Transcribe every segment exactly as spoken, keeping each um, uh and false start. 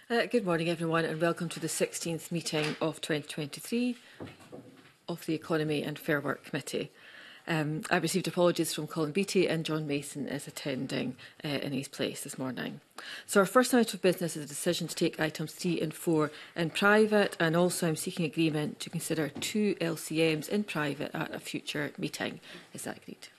Uh, good morning, everyone, and welcome to the sixteenth meeting of twenty twenty-three of the Economy and Fair Work Committee. Um, I've received apologies from Colin Beattie, and John Mason is attending uh, in his place this morning. So our first item of business is a decision to take items three and four in private, and also I'm seeking agreement to consider two L C Ms in private at a future meeting. Is that agreed?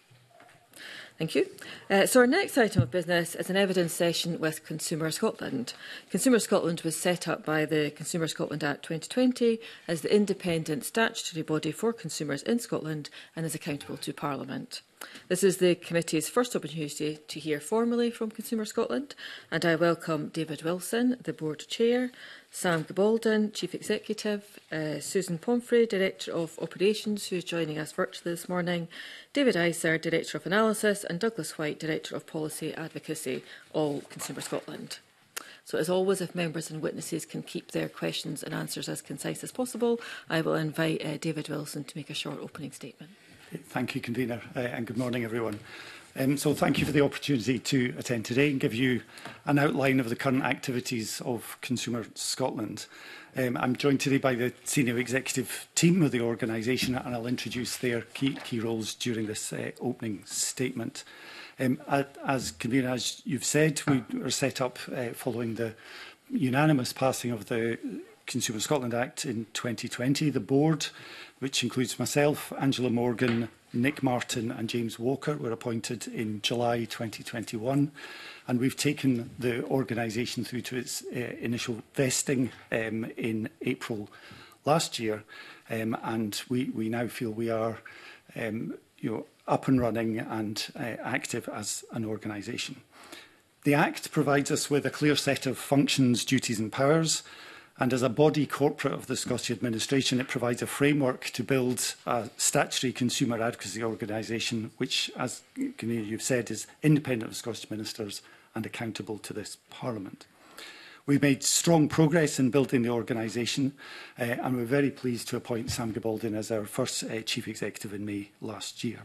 Thank you. Uh, so our next item of business is an evidence session with Consumer Scotland. Consumer Scotland was set up by the Consumer Scotland Act twenty twenty as the independent statutory body for consumers in Scotland and is accountable to Parliament. This is the committee's first opportunity to hear formally from Consumer Scotland, and I welcome David Wilson, the board chair, Sam Gabaldon, Chief Executive, uh, Susan Pomfrey, Director of Operations, who is joining us virtually this morning, David Iser, Director of Analysis, and Douglas White, Director of Policy Advocacy, all Consumer Scotland. So, as always, if members and witnesses can keep their questions and answers as concise as possible, I will invite uh, David Wilson to make a short opening statement. Thank you, Convener, uh, and good morning, everyone. Um, so thank you for the opportunity to attend today and give you an outline of the current activities of Consumer Scotland. Um, I'm joined today by the senior executive team of the organisation, and I'll introduce their key, key roles during this uh, opening statement. Um, as Convener, as you've said, we were set up uh, following the unanimous passing of the Consumer Scotland Act in twenty twenty. The board, which includes myself, Angela Morgan, Nick Martin and James Walker, were appointed in July twenty twenty-one, and we've taken the organisation through to its uh, initial vesting um, in April last year, um, and we, we now feel we are um, you know, up and running and uh, active as an organisation. The Act provides us with a clear set of functions, duties and powers, and as a body corporate of the Scottish Administration, it provides a framework to build a statutory consumer advocacy organisation, which, as you've said, is independent of Scottish ministers and accountable to this Parliament. We've made strong progress in building the organisation, uh, and we're very pleased to appoint Sam Gabaldon as our first uh, Chief Executive in May last year.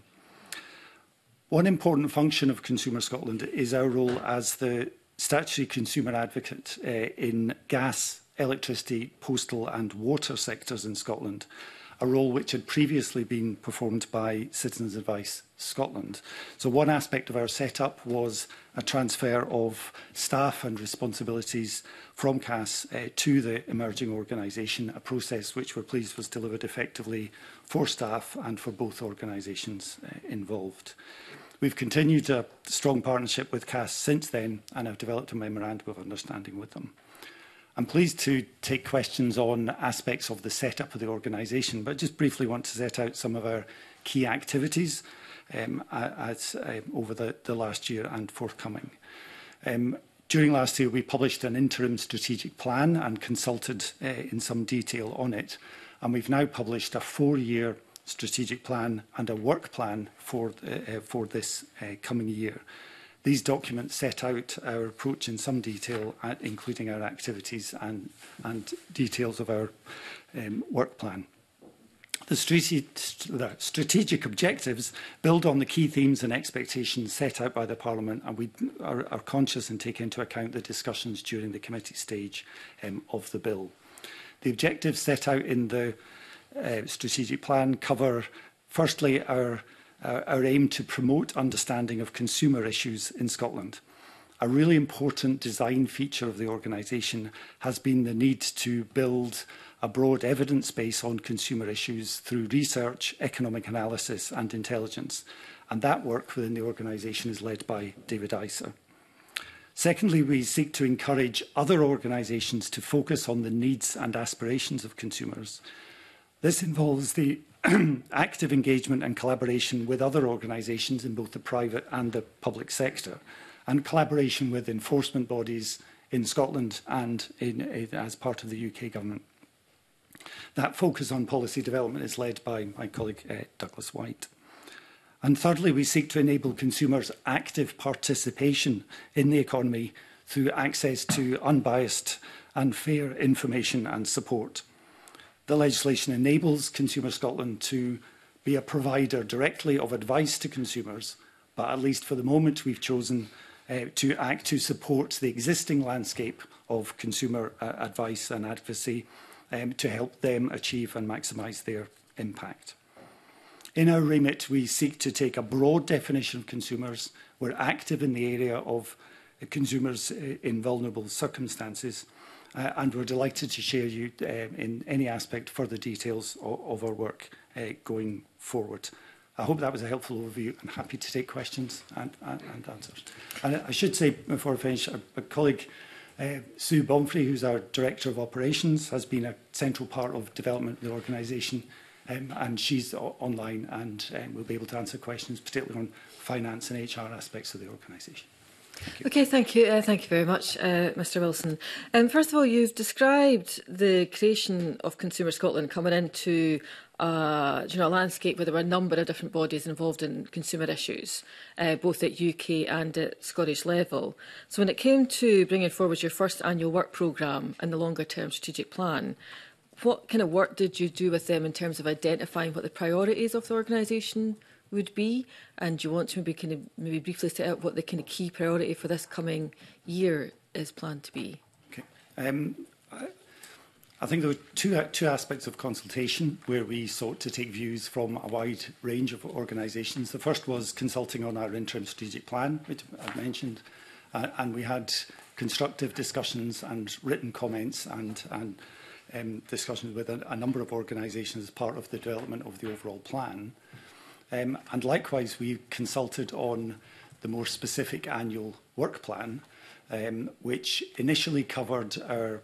One important function of Consumer Scotland is our role as the statutory consumer advocate uh, in gas, electricity, postal and water sectors in Scotland, a role which had previously been performed by Citizens Advice Scotland. So one aspect of our setup was a transfer of staff and responsibilities from C A S uh, to the emerging organisation, a process which we're pleased was delivered effectively for staff and for both organisations uh, involved. We've continued a strong partnership with C A S since then and have developed a memorandum of understanding with them. I'm pleased to take questions on aspects of the setup of the organisation, but just briefly want to set out some of our key activities um, as, uh, over the, the last year and forthcoming. Um, during last year, we published an interim strategic plan and consulted uh, in some detail on it, and we've now published a four-year strategic plan and a work plan for, uh, for this uh, coming year. These documents set out our approach in some detail, uh, including our activities and, and details of our um, work plan. The strategic, the strategic objectives build on the key themes and expectations set out by the Parliament, and we are, are conscious and take into account the discussions during the committee stage um, of the bill. The objectives set out in the uh, strategic plan cover, firstly, our Uh, our aim to promote understanding of consumer issues in Scotland. A really important design feature of the organisation has been the need to build a broad evidence base on consumer issues through research, economic analysis and intelligence. And that work within the organisation is led by David Iser. Secondly, we seek to encourage other organisations to focus on the needs and aspirations of consumers. This involves the active engagement and collaboration with other organisations in both the private and the public sector, and collaboration with enforcement bodies in Scotland and in, in, as part of the U K government. That focus on policy development is led by my colleague uh, Douglas White. And thirdly, we seek to enable consumers' active participation in the economy through access to unbiased and fair information and support. The legislation enables Consumer Scotland to be a provider directly of advice to consumers, but at least for the moment we've chosen uh, to act to support the existing landscape of consumer uh, advice and advocacy um, to help them achieve and maximise their impact. In our remit, we seek to take a broad definition of consumers. We're active in the area of consumers in vulnerable circumstances, uh, and we're delighted to share you uh, in any aspect further details of, of our work uh, going forward. I hope that was a helpful overview. I'm happy to take questions and, and, and answers. And I should say, before I finish, a, a colleague, uh, Sue Bomfrey, who's our Director of Operations, has been a central part of development of the organisation. Um, and she's online and um, will be able to answer questions, particularly on finance and H R aspects of the organisation. Thank okay, thank you. Uh, thank you very much, uh, Mr Wilson. Um, first of all, you've described the creation of Consumer Scotland coming into uh, you know, a landscape where there were a number of different bodies involved in consumer issues, uh, both at U K and at Scottish level. So when it came to bringing forward your first annual work programme and the longer-term strategic plan, what kind of work did you do with them in terms of identifying what the priorities of the organisation would be? And do you want to maybe kind of maybe briefly set out what the kind of key priority for this coming year is planned to be? Okay. Um, I, I think there were two, two aspects of consultation where we sought to take views from a wide range of organisations. The first was consulting on our interim strategic plan, which I've mentioned, uh, and we had constructive discussions and written comments and, and Um, discussions with a, a number of organisations as part of the development of the overall plan. Um, and likewise, we consulted on the more specific annual work plan, um, which initially covered our,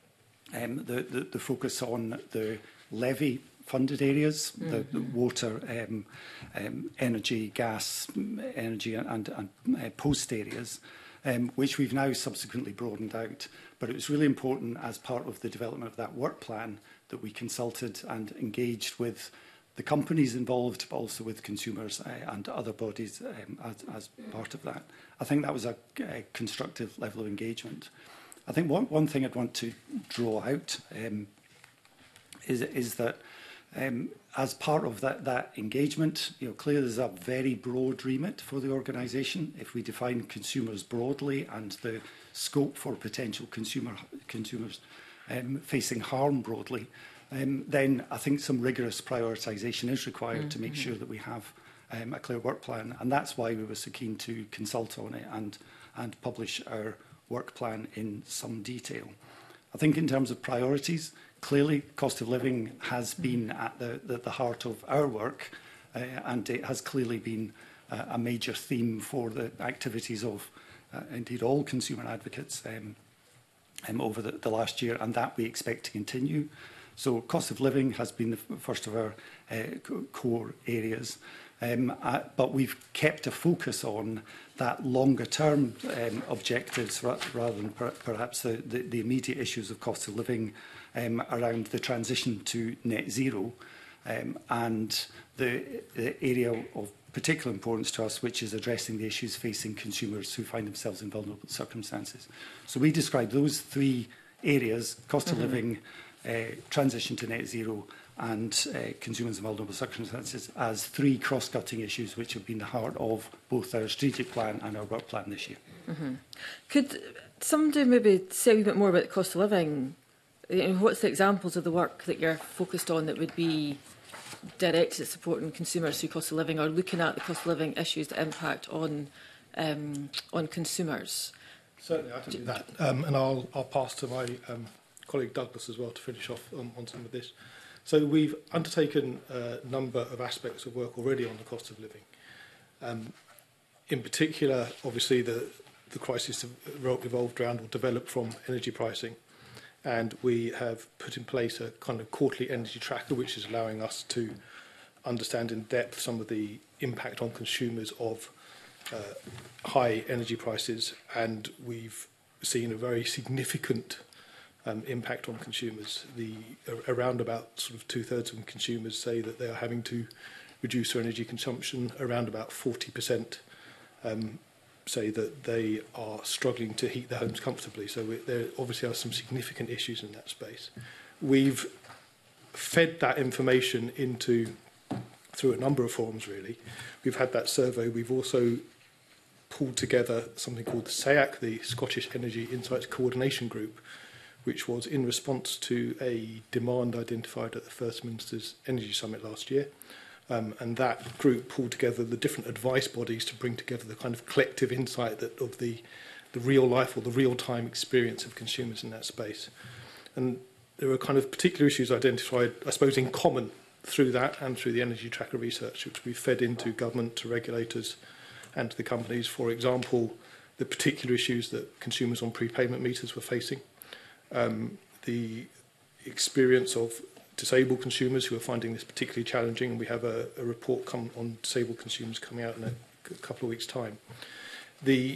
um, the, the, the focus on the levy funded areas, mm-hmm. the, the water, um, um, energy, gas, energy and, and, and uh, post areas, um, which we've now subsequently broadened out. But it was really important as part of the development of that work plan that we consulted and engaged with the companies involved, but also with consumers uh, and other bodies um, as, as part of that. I think that was a, a constructive level of engagement. I think one, one thing I'd want to draw out um, is, is that um, as part of that, that engagement, you know, clearly there's a very broad remit for the organisation. If we define consumers broadly and the scope for potential consumer consumers um, facing harm broadly, um, then I think some rigorous prioritisation is required mm-hmm. to make sure that we have um, a clear work plan. And that's why we were so keen to consult on it and, and publish our work plan in some detail. I think in terms of priorities, clearly cost of living has been at the, the, the heart of our work, uh, and it has clearly been uh, a major theme for the activities of uh, indeed all consumer advocates um, um, over the, the last year, and that we expect to continue. So cost of living has been the first of our uh, core areas, um, uh, but we've kept a focus on that longer term um, objectives ra rather than per perhaps the, the, the immediate issues of cost of living um, around the transition to net zero um, and the, the area of particular importance to us, which is addressing the issues facing consumers who find themselves in vulnerable circumstances. So we describe those three areas, cost of mm-hmm. living, uh, transition to net zero and uh, consumers in vulnerable circumstances as three cross-cutting issues which have been the heart of both our strategic plan and our work plan this year. Mm-hmm. Could somebody maybe say a wee bit more about the cost of living? You know, what's the examples of the work that you're focused on that would be directed at supporting consumers through cost of living or looking at the cost of living issues that impact on, um, on consumers? Certainly, I can do that. Um, and I'll, I'll pass to my um, colleague Douglas as well to finish off um, on some of this. So we've undertaken a number of aspects of work already on the cost of living. Um, in particular, obviously, the, the crisis evolved around or developed from energy pricing. And we have put in place a kind of quarterly energy tracker, which is allowing us to understand in depth some of the impact on consumers of uh, high energy prices. And we've seen a very significant Um, impact on consumers. The uh, around about sort of two thirds of consumers say that they are having to reduce their energy consumption. Around about forty percent um, say that they are struggling to heat their homes comfortably. So we, there obviously are some significant issues in that space. We've fed that information into through a number of forums. Really, we've had that survey. We've also pulled together something called the S E A C, the Scottish Energy Insights Coordination Group, which was in response to a demand identified at the First Minister's Energy Summit last year. Um, and that group pulled together the different advice bodies to bring together the kind of collective insight that of the, the real life or the real-time experience of consumers in that space. And there are kind of particular issues identified, I suppose, in common through that and through the energy tracker research, which we've fed into government, to regulators and to the companies. For example, the particular issues that consumers on prepayment meters were facing, um, the experience of disabled consumers who are finding this particularly challenging, and we have a, a report come on disabled consumers coming out in a, a couple of weeks' time. The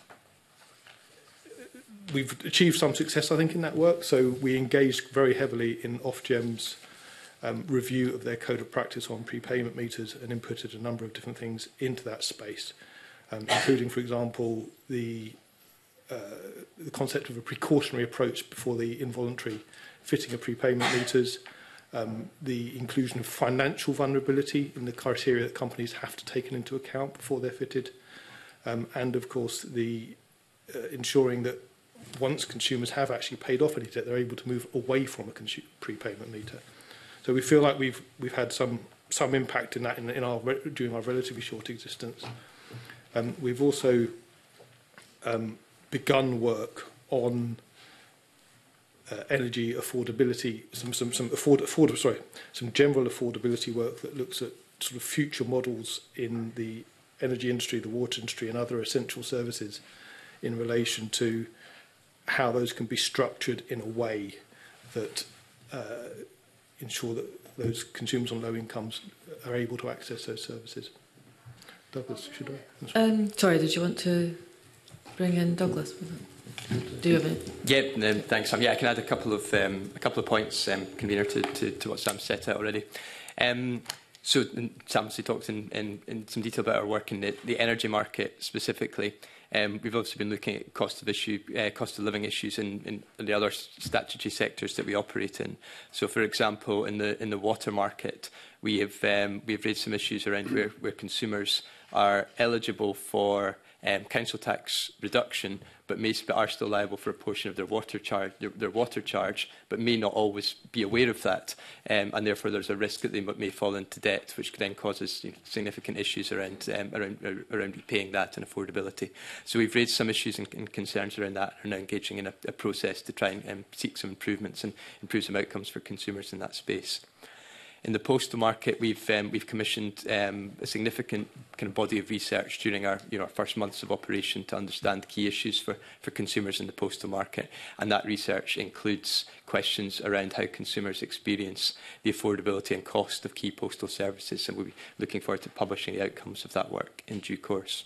We've achieved some success, I think, in that work. So we engaged very heavily in Ofgem's um, review of their code of practice on prepayment meters and inputted a number of different things into that space, um, including, for example, the, uh, the concept of a precautionary approach before the involuntary fitting of prepayment meters, um, the inclusion of financial vulnerability in the criteria that companies have to take into account before they're fitted, um, and, of course, the uh, ensuring that once consumers have actually paid off any debt, they're able to move away from a prepayment meter. So we feel like we've we've had some some impact in that in, in our during our relatively short existence. Um, we've also um, begun work on uh, energy affordability, some some some afford, afford sorry some general affordability work that looks at sort of future models in the energy industry, the water industry, and other essential services in relation to how those can be structured in a way that uh, ensure that those consumers on low incomes are able to access those services. Douglas, should I? Um, sorry, did you want to bring in Douglas? Do you have any? Yeah, um, thanks, Sam. Yeah, I can add a couple of um, a couple of points, um, convener, to, to, to what Sam set out already. Um, so Sam obviously talked in, in, in some detail about our work in the, the energy market specifically. Um, we've also been looking at cost of issue, uh, cost of living issues in, in the other statutory sectors that we operate in. So, for example, in the in the water market, we have um, we have raised some issues around where, where consumers are eligible for um, council tax reduction, but may but are still liable for a portion of their water charge, their, their water charge, but may not always be aware of that, um, and therefore there's a risk that they may fall into debt, which then causes you know, significant issues around um, around around repaying that and affordability. So we've raised some issues and, and concerns around that, and are now engaging in a, a process to try and um, seek some improvements and improve some outcomes for consumers in that space. In the postal market, we've um, we've commissioned um, a significant kind of body of research during our you know our first months of operation to understand key issues for for consumers in the postal market, and that research includes questions around how consumers experience the affordability and cost of key postal services, and we'll be looking forward to publishing the outcomes of that work in due course.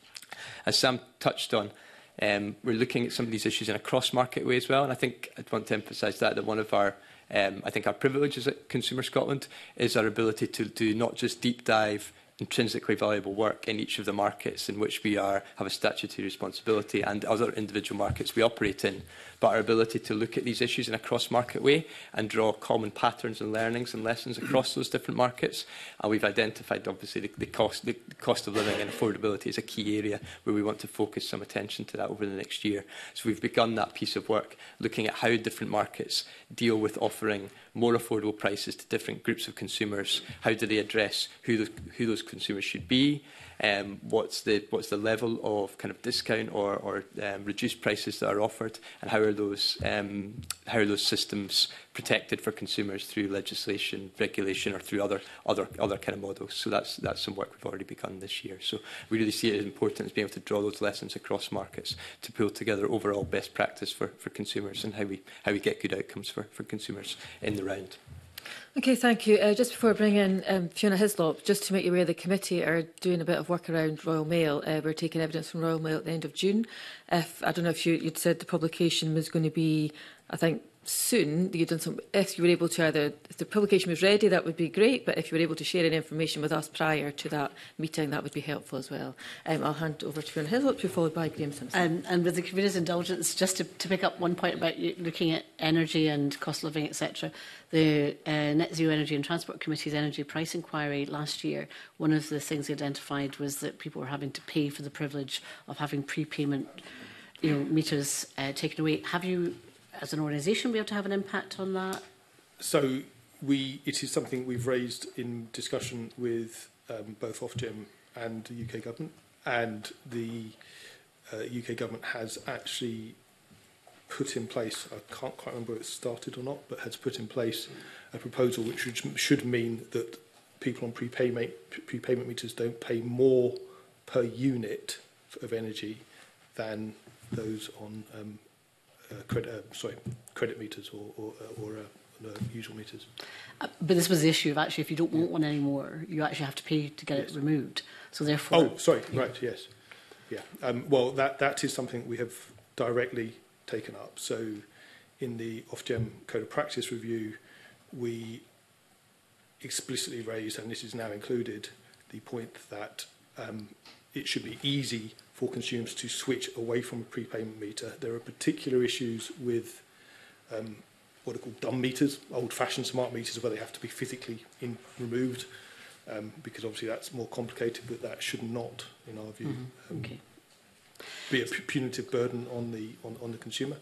As Sam touched on, um, we're looking at some of these issues in a cross-market way as well, and I think I'd want to emphasise that that one of our Um, I think our privileges at Consumer Scotland is our ability to do not just deep dive intrinsically valuable work in each of the markets in which we are have a statutory responsibility and other individual markets we operate in, but our ability to look at these issues in a cross-market way and draw common patterns and learnings and lessons across those different markets. And we've identified, obviously, the, the, cost, the cost of living and affordability is a key area where we want to focus some attention to that over the next year. So we've begun that piece of work, looking at how different markets deal with offering more affordable prices to different groups of consumers. How do they address who those, who those consumers should be? Um, what's the what's the level of kind of discount or, or um, reduced prices that are offered, and how are those um, how are those systems protected for consumers through legislation, regulation, or through other other other kind of models? So that's that's some work we've already begun this year. So we really see it as important as being able to draw those lessons across markets to pull together overall best practice for for consumers and how we how we get good outcomes for for consumers in the round. Okay, thank you. Uh, just before I bring in um, Fiona Hislop, just to make you aware, the committee are doing a bit of work around Royal Mail. Uh, we're taking evidence from Royal Mail at the end of June. If I don't know if you, you'd said the publication was going to be, I think, soon, you've done some, if you were able to either, if the publication was ready, that would be great, but if you were able to share any information with us prior to that meeting, that would be helpful as well. Um, I'll hand over to Fiona Hislop, to be followed by Graham Simpson. Um, and with the Convener's indulgence, just to, to pick up one point about you looking at energy and cost of living, et cetera, the uh, Net Zero Energy and Transport Committee's energy price inquiry last year, one of the things they identified was that people were having to pay for the privilege of having prepayment, you know, meters uh, taken away. Have you, as an organisation, be able to have an impact on that? So we, it is something we've raised in discussion with um, both Ofgem and the U K government, and the uh, U K government has actually put in place, I can't quite remember if it started or not, but has put in place a proposal which should, should mean that people on prepayment, prepayment meters don't pay more per unit of energy than those on um, Uh, credit, uh, sorry, credit meters or, or, or uh, uh, usual meters. Uh, but this was the issue of actually, if you don't want one anymore, you actually have to pay to get yes. it removed. So therefore... Oh, sorry, yeah. right, yes. Yeah. Um, well, that, that is something we have directly taken up. So in the Ofgem Code of Practice review, we explicitly raised, and this is now included, the point that um, it should be easy for consumers to switch away from a prepayment meter. There are particular issues with um, what are called dumb meters, old-fashioned smart meters, where they have to be physically in, removed, um, because obviously that's more complicated, but that should not, in our view, mm-hmm. um, okay. be a punitive burden on the, on, on the consumer.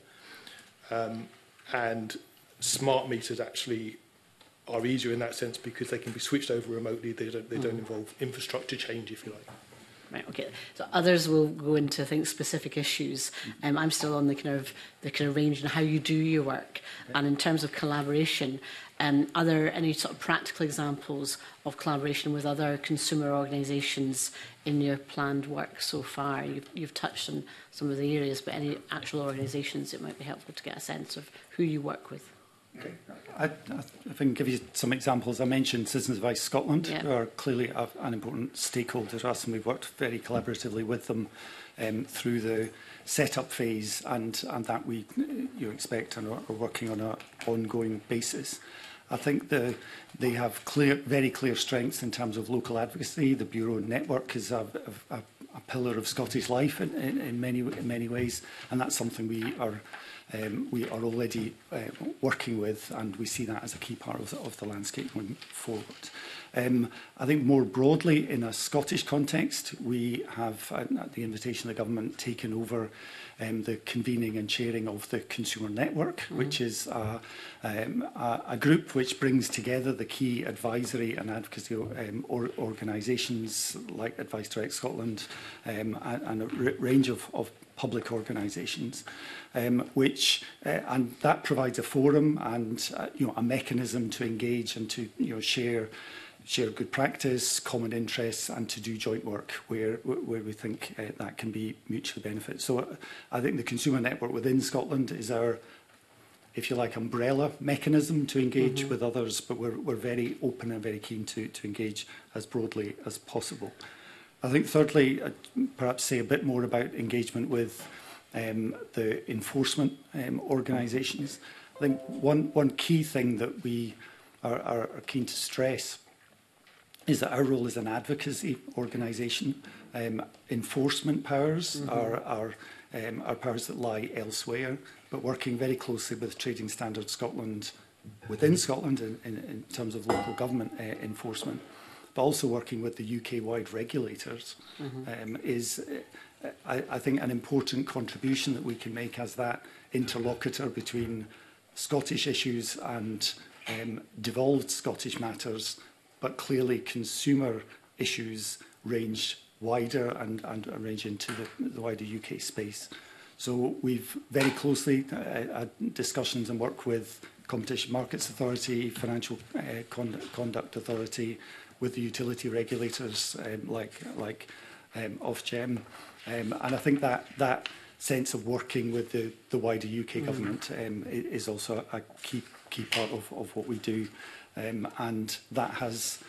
Um, and smart meters actually are easier in that sense because they can be switched over remotely. They don't, they mm. don't involve infrastructure change, if you like. Right, okay. So others will go into, I think, specific issues. Um, I'm still on the kind of the kind of range and how you do your work. Okay. And in terms of collaboration, um, are there any sort of practical examples of collaboration with other consumer organisations in your planned work so far? You've, you've touched on some of the areas, but any actual organisations, it might be helpful to get a sense of who you work with. Okay. I, I, if I can give you some examples, I mentioned Citizens Advice Scotland, yeah. who are clearly a, an important stakeholder to us, and we've worked very collaboratively with them um, through the set-up phase, and, and that we you expect and are, are working on an ongoing basis. I think the, they have clear, very clear strengths in terms of local advocacy. The Bureau network is a, a, a pillar of Scottish life in, in, in, many, in many ways, and that's something we are Um, we are already uh, working with, and we see that as a key part of the, of the landscape going forward. Um, I think more broadly, in a Scottish context, we have, uh, at the invitation of the government, taken over um, the convening and chairing of the Consumer Network, mm-hmm. which is a, um, a, a group which brings together the key advisory and advocacy um, or, organisations like Advice Direct Scotland um, and, and a r range of, of public organisations. Um, which uh, and that provides a forum and uh, you know a mechanism to engage and to you know share share good practice, common interests, and to do joint work where where we think uh, that can be mutually beneficial. So uh, I think the Consumer Network within Scotland is our, if you like, umbrella mechanism to engage mm-hmm. with others, but we're we're very open and very keen to to engage as broadly as possible. I think thirdly, I'd perhaps say a bit more about engagement with Um, the enforcement um, organisations. I think one, one key thing that we are, are, are keen to stress is that our role as an advocacy organisation, um, enforcement powers mm-hmm. are, are, um, are powers that lie elsewhere, but working very closely with Trading Standards Scotland, within Scotland in, in, in terms of local government uh, enforcement, but also working with the U K-wide regulators mm-hmm. um, is uh, I, I think an important contribution that we can make as that interlocutor between Scottish issues and um, devolved Scottish matters, but clearly consumer issues range wider and, and range into the, the wider U K space. So we've very closely uh, had discussions and work with Competition Markets Authority, Financial uh, Con Conduct Authority, with the utility regulators um, like, like um, Ofgem. Um, and I think that that sense of working with the, the wider U K mm. government um, is also a key key part of, of what we do, um, and that has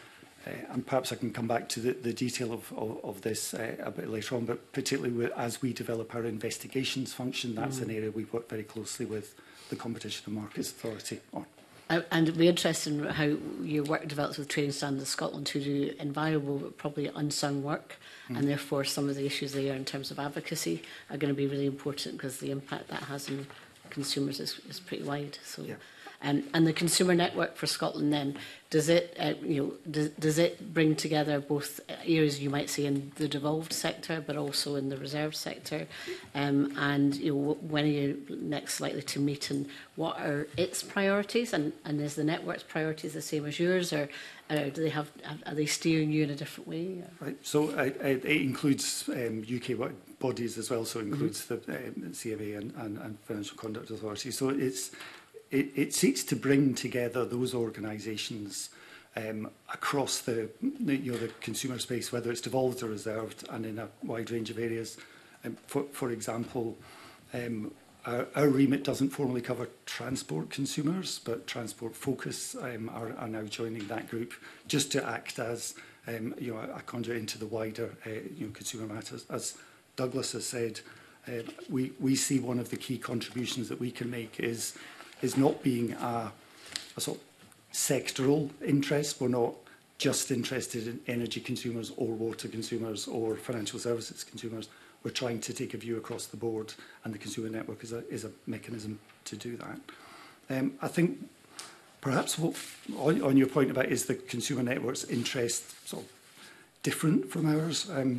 Uh, and perhaps I can come back to the, the detail of, of, of this uh, a bit later on, but particularly with, as we develop our investigations function, that's mm. an area we work very closely with the Competition and Markets Authority on. Uh, and it'd be interesting how your work develops with Trading Standards Scotland, who do invaluable but probably unsung work, mm. and therefore some of the issues there in terms of advocacy are going to be really important because the impact that has on consumers is, is pretty wide. So. Yeah. Um, and the Consumer Network for Scotland then, does it, uh, you know, does, does it bring together both areas you might see in the devolved sector, but also in the reserved sector? Um, and you know, when are you next likely to meet, and what are its priorities? And, and is the network's priorities the same as yours, or uh, do they have, are they steering you in a different way? Right. So uh, it includes um, U K bodies as well. So it includes mm-hmm. the um, C F A and, and, and Financial Conduct Authority. So it's It, it seeks to bring together those organisations um, across the, the, you know, the consumer space, whether it's devolved or reserved, and in a wide range of areas. Um, for, for example, um, our, our remit doesn't formally cover transport consumers, but Transport Focus um, are, are now joining that group just to act as um, you know, a conduit into the wider uh, you know, consumer matters. As Douglas has said, uh, we, we see one of the key contributions that we can make is is not being a, a sort of sectoral interest. We're not just interested in energy consumers or water consumers or financial services consumers. We're trying to take a view across the board, and the Consumer Network is a, is a mechanism to do that. Um, I think perhaps what, on, on your point about is the Consumer Network's interest sort of different from ours. Um,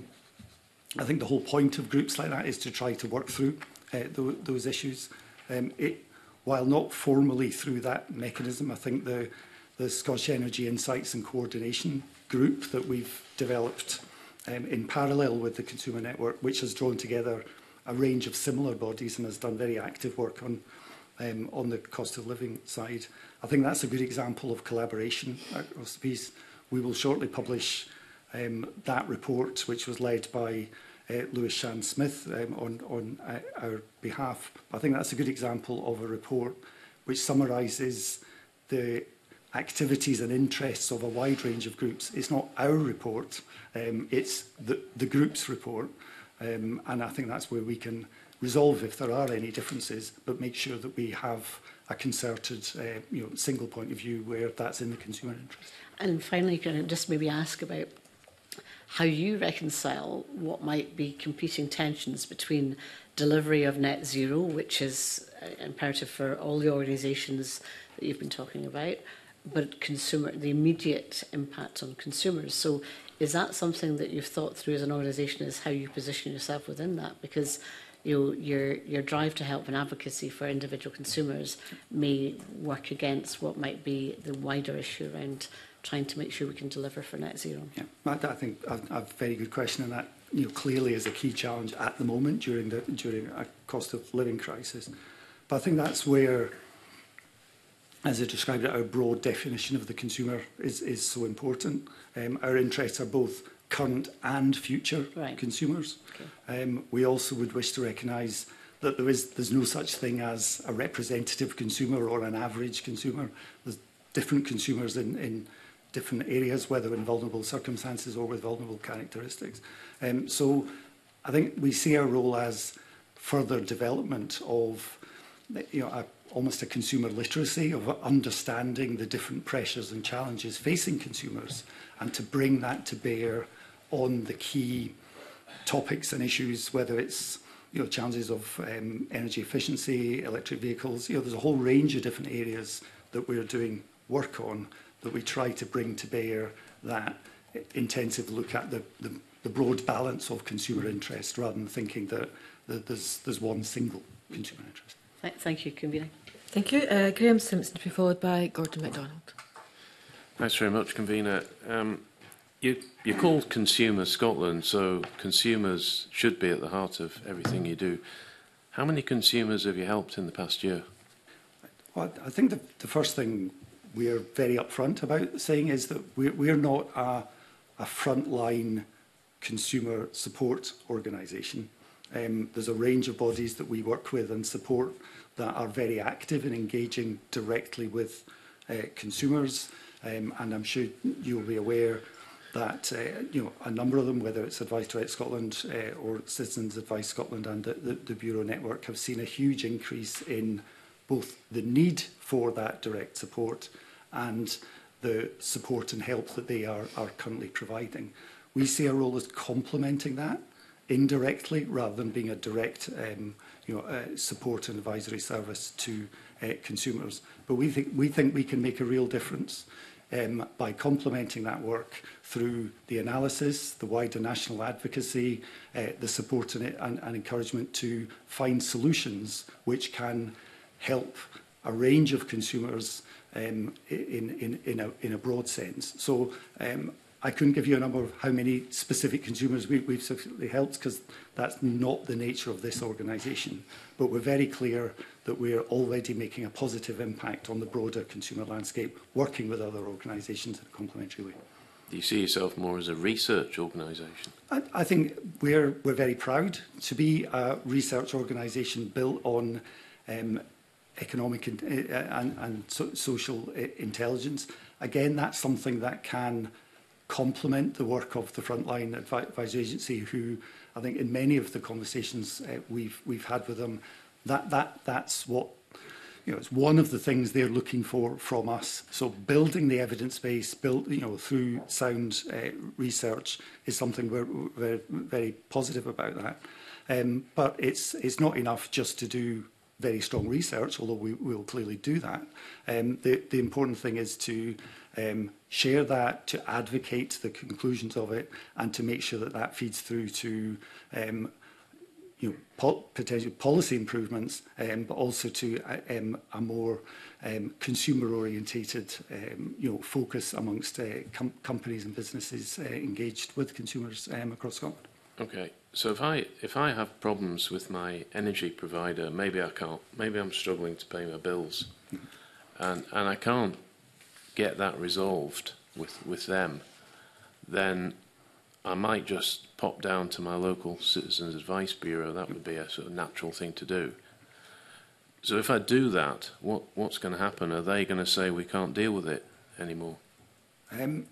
I think the whole point of groups like that is to try to work through uh, th those issues. Um, it, While not formally through that mechanism, I think the, the Scottish Energy Insights and Coordination Group that we've developed um, in parallel with the Consumer Network, which has drawn together a range of similar bodies and has done very active work on, um, on the cost of living side. I think that's a good example of collaboration across the piece. We will shortly publish um, that report, which was led by Uh, Lewis Shan Smith um, on, on uh, our behalf. I think that's a good example of a report which summarises the activities and interests of a wide range of groups. It's not our report, um, it's the, the group's report, um, and I think that's where we can resolve if there are any differences, but make sure that we have a concerted uh, you know, single point of view where that's in the consumer interest. And finally, can I just maybe ask about how you reconcile what might be competing tensions between delivery of net zero, which is imperative for all the organisations that you've been talking about, but consumer, the immediate impact on consumers. So is that something that you've thought through as an organisation, is how you position yourself within that? Because you know, your, your drive to help and advocacy for individual consumers may work against what might be the wider issue around trying to make sure we can deliver for net zero. Yeah, I think a, a very good question, and that you know clearly is a key challenge at the moment during the during a cost of living crisis. But I think that's where, as I described it, our broad definition of the consumer is is so important. Um, our interests are both current and future right. consumers. Okay. Um, we also would wish to recognise that there is there's no such thing as a representative consumer or an average consumer. There's different consumers in in different areas, whether in vulnerable circumstances or with vulnerable characteristics. Um, so I think we see our role as further development of you know, a, almost a consumer literacy, of understanding the different pressures and challenges facing consumers, and to bring that to bear on the key topics and issues, whether it's you know, challenges of um, energy efficiency, electric vehicles. You know, there's a whole range of different areas that we're doing work on, that we try to bring to bear that intensive look at the, the, the broad balance of consumer interest, rather than thinking that, that there's, there's one single consumer interest. Th thank you, Convener. Thank you. Uh, Graham Simpson to be followed by Gordon MacDonald. Thanks very much, Convener. Um, you, you're called Consumer Scotland, so consumers should be at the heart of everything you do. How many consumers have you helped in the past year? Well, I think the, the first thing we're very upfront about saying is that we're, we're not a, a frontline consumer support organisation. Um, there's a range of bodies that we work with and support that are very active in engaging directly with uh, consumers, um, and I'm sure you'll be aware that uh, you know, a number of them, whether it's Advice Direct Scotland uh, or Citizens Advice Scotland and the, the, the Bureau network, have seen a huge increase in both the need for that direct support and the support and help that they are, are currently providing. We see our role as complementing that indirectly rather than being a direct um, you know, uh, support and advisory service to uh, consumers. But we think, we think we can make a real difference um, by complementing that work through the analysis, the wider national advocacy, uh, the support and, and, and encouragement to find solutions which can help a range of consumers um, in, in, in, a, in a broad sense. So um, I couldn't give you a number of how many specific consumers we, we've successfully helped, because that's not the nature of this organisation. But we're very clear that we're already making a positive impact on the broader consumer landscape, working with other organisations in a complementary way. Do you see yourself more as a research organisation? I, I think we're, we're very proud to be a research organisation built on um, economic and, uh, and, and so, social uh, intelligence. Again, that's something that can complement the work of the Frontline Advisory Agency, who I think in many of the conversations uh, we've we've had with them, that that that's what, you know, it's one of the things they're looking for from us. So building the evidence base, built you know through sound uh, research, is something we're, we're very positive about that. Um, but it's it's not enough just to do very strong research, although we will clearly do that. Um, the, the important thing is to um, share that, to advocate the conclusions of it, and to make sure that that feeds through to um, you know, po potential policy improvements, um, but also to uh, um, a more um, consumer-orientated um, you know, focus amongst uh, com companies and businesses uh, engaged with consumers um, across Scotland. Okay, so if I if I have problems with my energy provider, maybe I can't, maybe I'm struggling to pay my bills, and and I can't get that resolved with with them, then I might just pop down to my local Citizens Advice Bureau. That would be a sort of natural thing to do. So if I do that, what what's going to happen? Are they going to say we can't deal with it anymore? Um,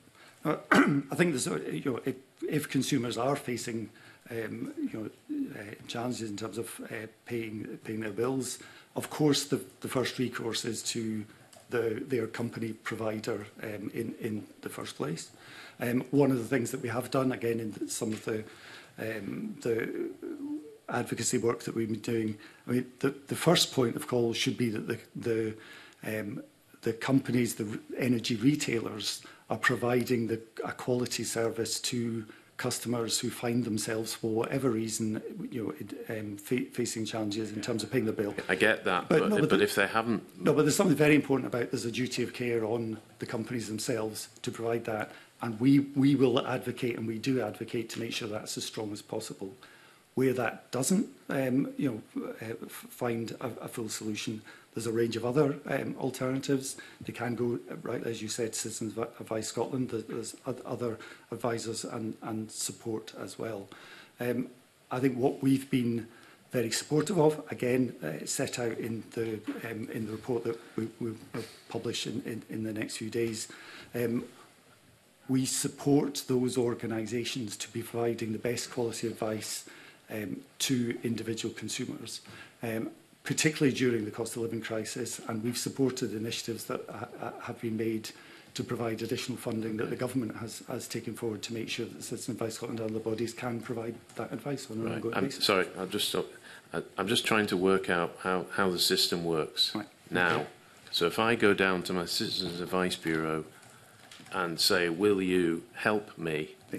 I think there's, you know, if, if consumers are facing um, you know, uh, challenges in terms of uh, paying paying their bills, of course the, the first recourse is to the, their company provider um, in, in the first place. Um, one of the things that we have done, again, in some of the, um, the advocacy work that we've been doing, I mean, the, the first point of call should be that the, the, um, the companies, the energy retailers, are providing the, a quality service to customers who find themselves, for whatever reason, you know, um, fa facing challenges in terms of paying the bill. I get that, but, but, no, but, but the, if they haven't... No, but there's something very important about there's a duty of care on the companies themselves to provide that, and we, we will advocate, and we do advocate, to make sure that's as strong as possible. Where that doesn't um, you know, uh, find a, a full solution, there's a range of other um, alternatives. They can go, right, as you said, Citizens Advice Scotland. There's other advisors and, and support as well. Um, I think what we've been very supportive of, again, uh, set out in the um, in the report that we will publish in, in, in the next few days. Um, we support those organisations to be providing the best quality advice um, to individual consumers. Um, particularly during the cost of living crisis, and we've supported initiatives that ha have been made to provide additional funding that the government has, has taken forward to make sure that Citizens Advice Scotland and other bodies can provide that advice on an Right. ongoing I'm basis. sorry, I'll just stop. I, I'm just trying to work out how, how the system works Right. now. Okay. So if I go down to my Citizens Advice Bureau and say, will you help me? Yeah.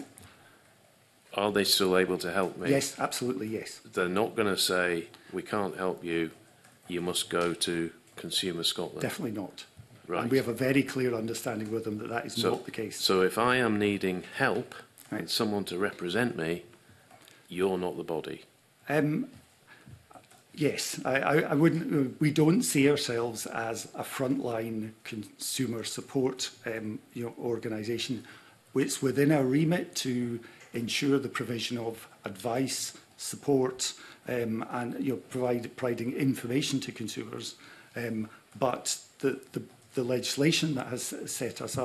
Are they still able to help me? Yes, absolutely, yes. They're not going to say, we can't help you, you must go to Consumer Scotland. Definitely not. Right. And we have a very clear understanding with them that that is So- not the case. So if I am needing help Right. and someone to represent me, you're not the body. Um, yes, I, I, I wouldn't. We don't see ourselves as a frontline consumer support, um, you know, organisation. It's within our remit to ensure the provision of advice, support, um, and you know, provide providing information to consumers. Um, but the, the the legislation that has set us up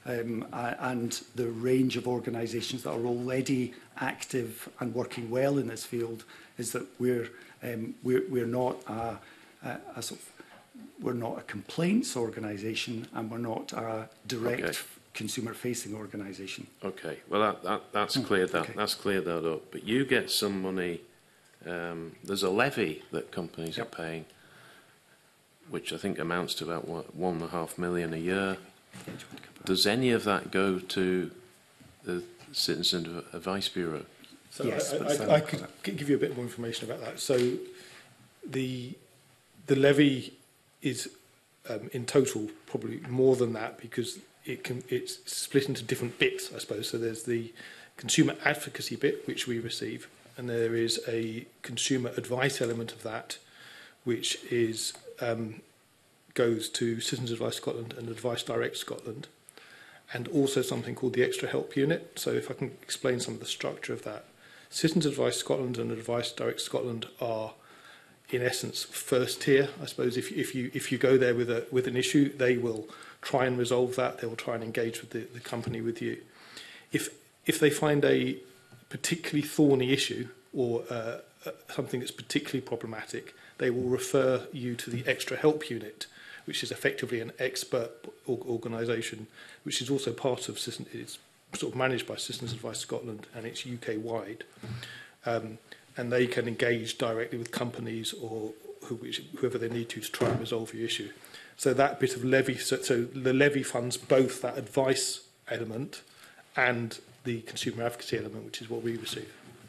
um, and the range of organisations that are already active and working well in this field is that we're um, we're, we're not a, a, a sort of, we're not a complaints organisation, and we're not a direct Okay. consumer-facing organisation. Okay, well that, that that's cleared that okay. that's cleared that up. But you get some money. Um, there's a levy that companies Yep. are paying, which I think amounts to about what, one and a half million a year. Does any of that go to the Citizen Advice Bureau? So Yes, I, but I, I could g- give you a bit more information about that. So the the levy is um, in total probably more than that, because it can it's split into different bits, I suppose. So there's the consumer advocacy bit, which we receive, and there is a consumer advice element of that, which is um, goes to Citizens Advice Scotland and Advice Direct Scotland, and also something called the Extra Help Unit. So if I can explain some of the structure of that. Citizens Advice Scotland and Advice Direct Scotland are, in essence, first tier. I suppose if, if you if you go there with a with an issue, they will try and resolve that. They will try and engage with the, the company with you. If if they find a particularly thorny issue or uh, something that's particularly problematic, they will refer you to the Extra Help Unit, which is effectively an expert organisation, which is also part of Citizen, it's sort of managed by Citizens Advice Scotland, and it's U K wide. Um, and they can engage directly with companies or who, which, whoever they need to to try and resolve your issue. So that bit of levy, so, so the levy funds both that advice element and the consumer advocacy element, which is what we receive.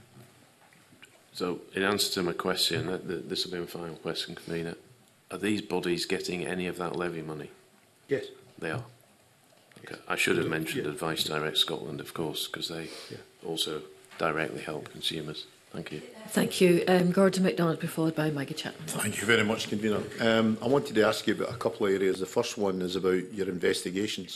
So, in answer to my question, th- th- this will be my final question, Convener. Are these bodies getting any of that levy money? Yes. They are. Okay. I should have Yeah. mentioned Advice Direct Scotland, of course, because they Yeah. also directly help consumers. Thank you. Thank you. Um, Gordon MacDonald, be followed by Maggie Chapman. Thank you very much, Convener. Um, I wanted to ask you about a couple of areas. The first one is about your investigations.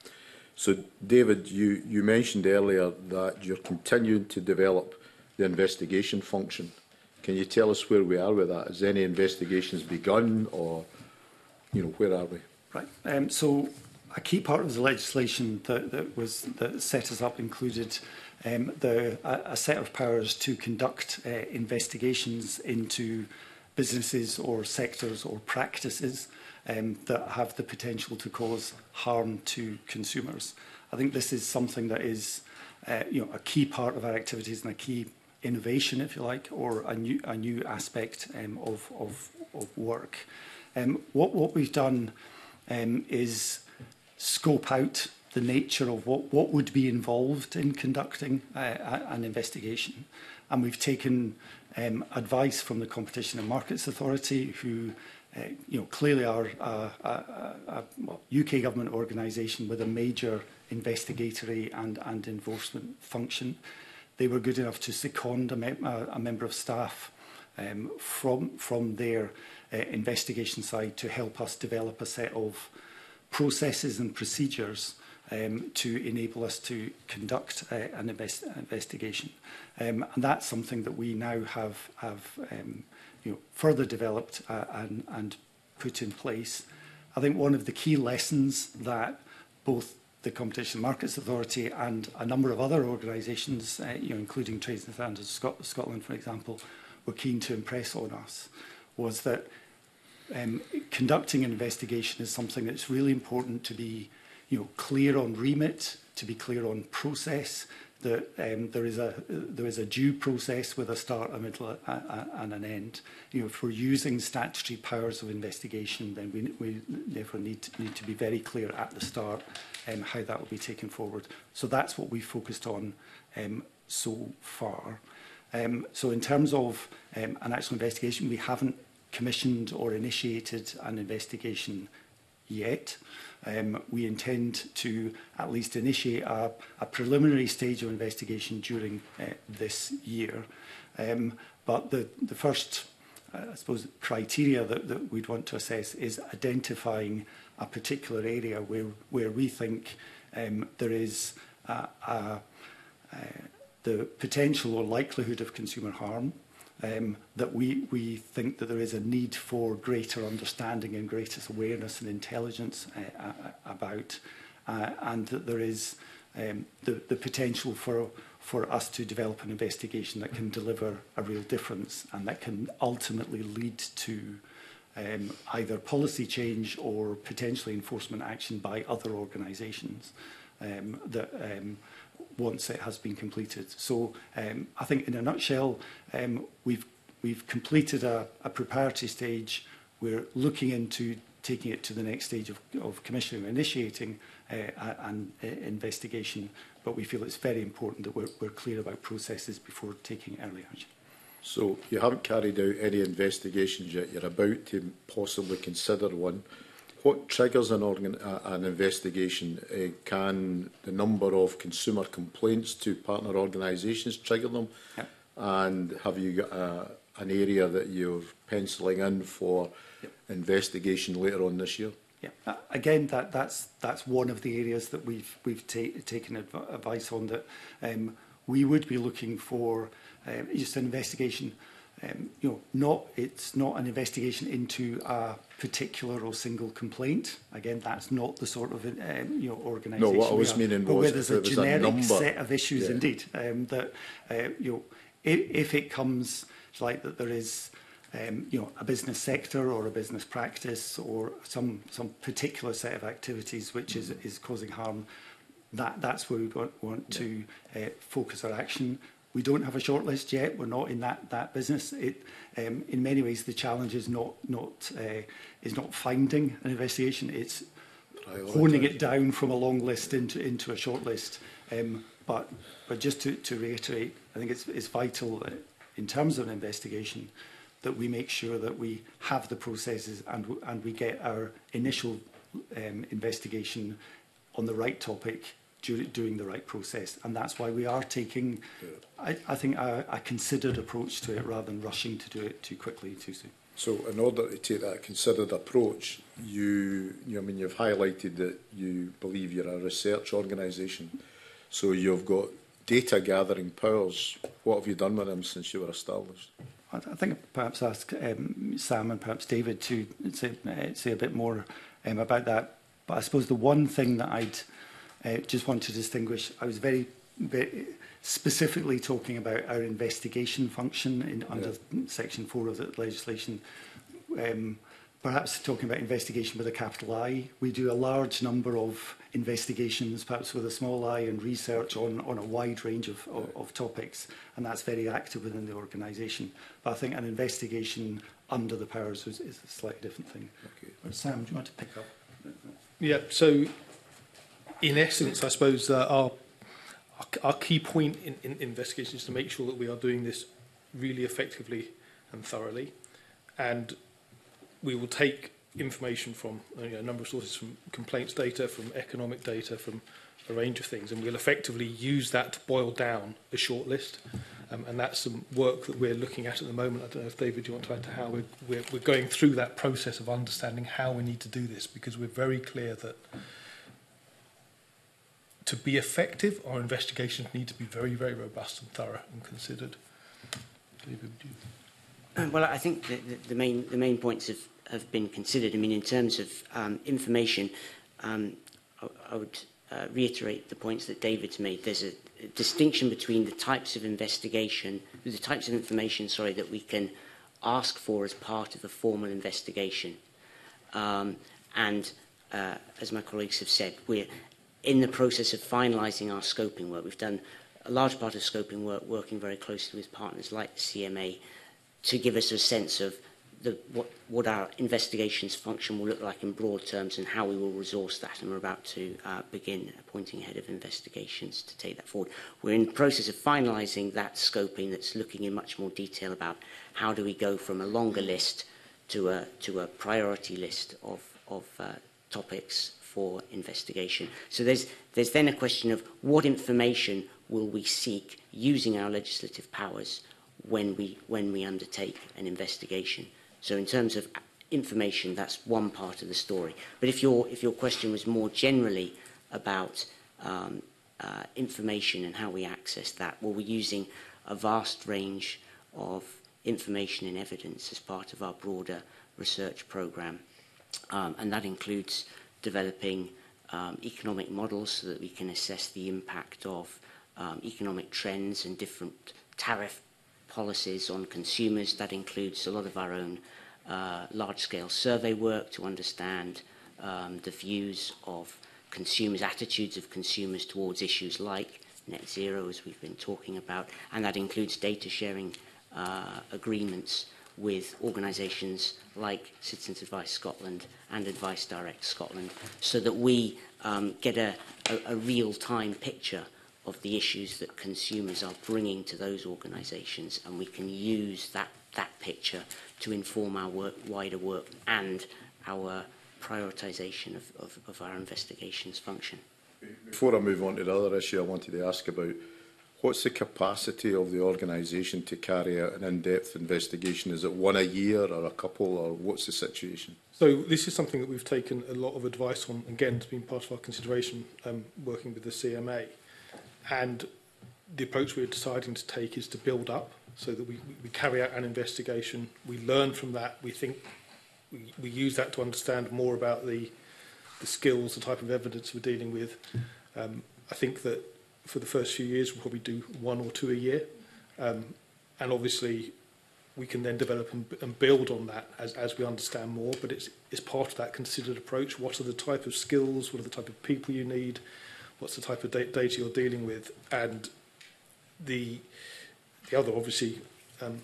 So, David, you, you mentioned earlier that you're continuing to develop the investigation function. Can you tell us where we are with that? Has any investigations begun, or, you know, where are we? Right. Um, so a key part of the legislation that, that was that set us up included um, the, a, a set of powers to conduct uh, investigations into businesses or sectors or practices um, that have the potential to cause harm to consumers. I think this is something that is uh, you know, a key part of our activities and a key innovation, if you like, or a new, a new aspect um, of, of, of work. Um, what, what we've done um, is scope out the nature of what, what would be involved in conducting uh, an investigation. And we've taken um, advice from the Competition and Markets Authority, who uh, you know, clearly are a, a, a well, U K government organisation with a major investigatory and, and enforcement function. They were good enough to second a, me a, a member of staff um, from, from their uh, investigation side to help us develop a set of processes and procedures um, to enable us to conduct uh, an invest investigation. Um, and that's something that we now have, have um, you know, further developed uh, and, and put in place. I think one of the key lessons that both the Competition and Markets Authority and a number of other organisations, uh, you know, including Trades and Standards Scot Scotland, for example, were keen to impress on us, was that um, conducting an investigation is something that's really important to be, you know, clear on remit, to be clear on process, that um, there is a there is a due process with a start, a middle, a, a, and an end. You know, if we're using statutory powers of investigation, then we, we therefore need to, need to be very clear at the start um, how that will be taken forward. So that's what we focused on um, so far. Um, so in terms of um, an actual investigation, we haven't commissioned or initiated an investigation yet. Um, we intend to at least initiate a, a preliminary stage of investigation during uh, this year. Um, but the, the first, uh, I suppose, criteria that, that we'd want to assess is identifying a particular area where, where we think um, there is a, a, uh, the potential or likelihood of consumer harm, Um, that we, we think that there is a need for greater understanding and greater awareness and intelligence uh, uh, about, uh, and that there is um, the, the potential for, for us to develop an investigation that can deliver a real difference and that can ultimately lead to um, either policy change or potentially enforcement action by other organisations um, that um, once it has been completed. So um, I think in a nutshell, um, we've, we've completed a, a preparatory stage. We're looking into taking it to the next stage of, of commissioning or initiating uh, an uh, investigation, but we feel it's very important that we're, we're clear about processes before taking early action. So you haven't carried out any investigations yet. You're about to possibly consider one. What triggers an, organ uh, an investigation? Uh, can the number of consumer complaints to partner organisations trigger them? Yep. And have you got a, an area that you're penciling in for yep. investigation later on this year? Yeah. Uh, again, that, that's that's one of the areas that we've we've ta taken adv advice on. That um, we would be looking for um, just an investigation. Um, you know, not it's not an investigation into a particular or single complaint. Again, that's not the sort of um, you know organisation. No, what I was are, meaning but was where there's a generic a set of issues, yeah. indeed, um, that uh, you know, if, if it comes like that, there is. Um, you know, a business sector or a business practice or some some particular set of activities which is is causing harm. That that's where we want, want to uh, focus our action. We don't have a shortlist yet. We're not in that that business. It um, in many ways the challenge is not not uh, is not finding an investigation. It's honing it down from a long list into into a shortlist. Um, but but just to, to reiterate, I think it's it's vital that in terms of an investigation, that we make sure that we have the processes and, and we get our initial um, investigation on the right topic dur during the right process. And that's why we are taking, I, I think, a, a considered approach to it rather than rushing to do it too quickly, too soon. So in order to take that considered approach, you, you I mean, you've highlighted that you believe you're a research organisation. So you've got data gathering powers. What have you done with them since you were established? I think perhaps ask um, Sam and perhaps David to say, uh, say a bit more um, about that. But I suppose the one thing that I'd uh, just want to distinguish, I was very, very specifically talking about our investigation function in, under yeah. Section four of the legislation. Um, perhaps talking about investigation with a capital I. We do a large number of investigations, perhaps with a small I, and research on, on a wide range of, of, of topics, and that's very active within the organisation. But I think an investigation under the powers is, is a slightly different thing. Okay. But Sam, do you want to pick up? Yeah, so in essence, I suppose uh, our, our, our key point in, in investigation is to make sure that we are doing this really effectively and thoroughly, and we will take information from you know, a number of sources, from complaints data, from economic data, from a range of things, and we'll effectively use that to boil down a shortlist. Um, and that's some work that we're looking at at the moment. I don't know if, David, you want to add to how we're, we're, we're going through that process of understanding how we need to do this, because we're very clear that to be effective, our investigations need to be very, very robust and thorough and considered. David, would you... Well, I think the, the, the, main, the main points have, have been considered. I mean, in terms of um, information, um, I, I would uh, reiterate the points that David's made. There's a, a distinction between the types of investigation, the types of information, sorry, that we can ask for as part of a formal investigation. Um, and, uh, as my colleagues have said, we're in the process of finalising our scoping work. We've done a large part of scoping work working very closely with partners like the C M A to give us a sense of the, what, what our investigations function will look like in broad terms and how we will resource that. And we're about to uh, begin appointing a head of investigations to take that forward. We're in the process of finalising that scoping that's looking in much more detail about how do we go from a longer list to a, to a priority list of, of uh, topics for investigation. So there's, there's then a question of what information will we seek using our legislative powers when we, when we undertake an investigation. So in terms of information, that's one part of the story. But if your, if your question was more generally about um, uh, information and how we access that, well, we're using a vast range of information and evidence as part of our broader research programme. Um, and that includes developing um, economic models so that we can assess the impact of um, economic trends and different tariff policies on consumers. That includes a lot of our own uh, large-scale survey work to understand um, the views of consumers, attitudes of consumers towards issues like net zero, as we've been talking about, and that includes data sharing uh, agreements with organisations like Citizens Advice Scotland and Advice Direct Scotland, so that we um, get a, a, a real-time picture of the issues that consumers are bringing to those organisations, and we can use that, that picture to inform our work, wider work and our prioritisation of, of, of our investigations function. Before I move on to the other issue I wanted to ask about, what's the capacity of the organisation to carry out an in-depth investigation? Is it one a year or a couple, or what's the situation? So this is something that we've taken a lot of advice on. Again, it's been part of our consideration um, working with the C M A. And the approach we're deciding to take is to build up, so that we, we carry out an investigation, we learn from that, we think, we, we use that to understand more about the, the skills, the type of evidence we're dealing with. Um, I think that for the first few years we'll probably do one or two a year. Um, and obviously we can then develop and, and build on that as, as we understand more, but it's, it's part of that considered approach. What are the type of skills, what are the type of people you need, what's the type of da data you're dealing with, and the, the other obviously um,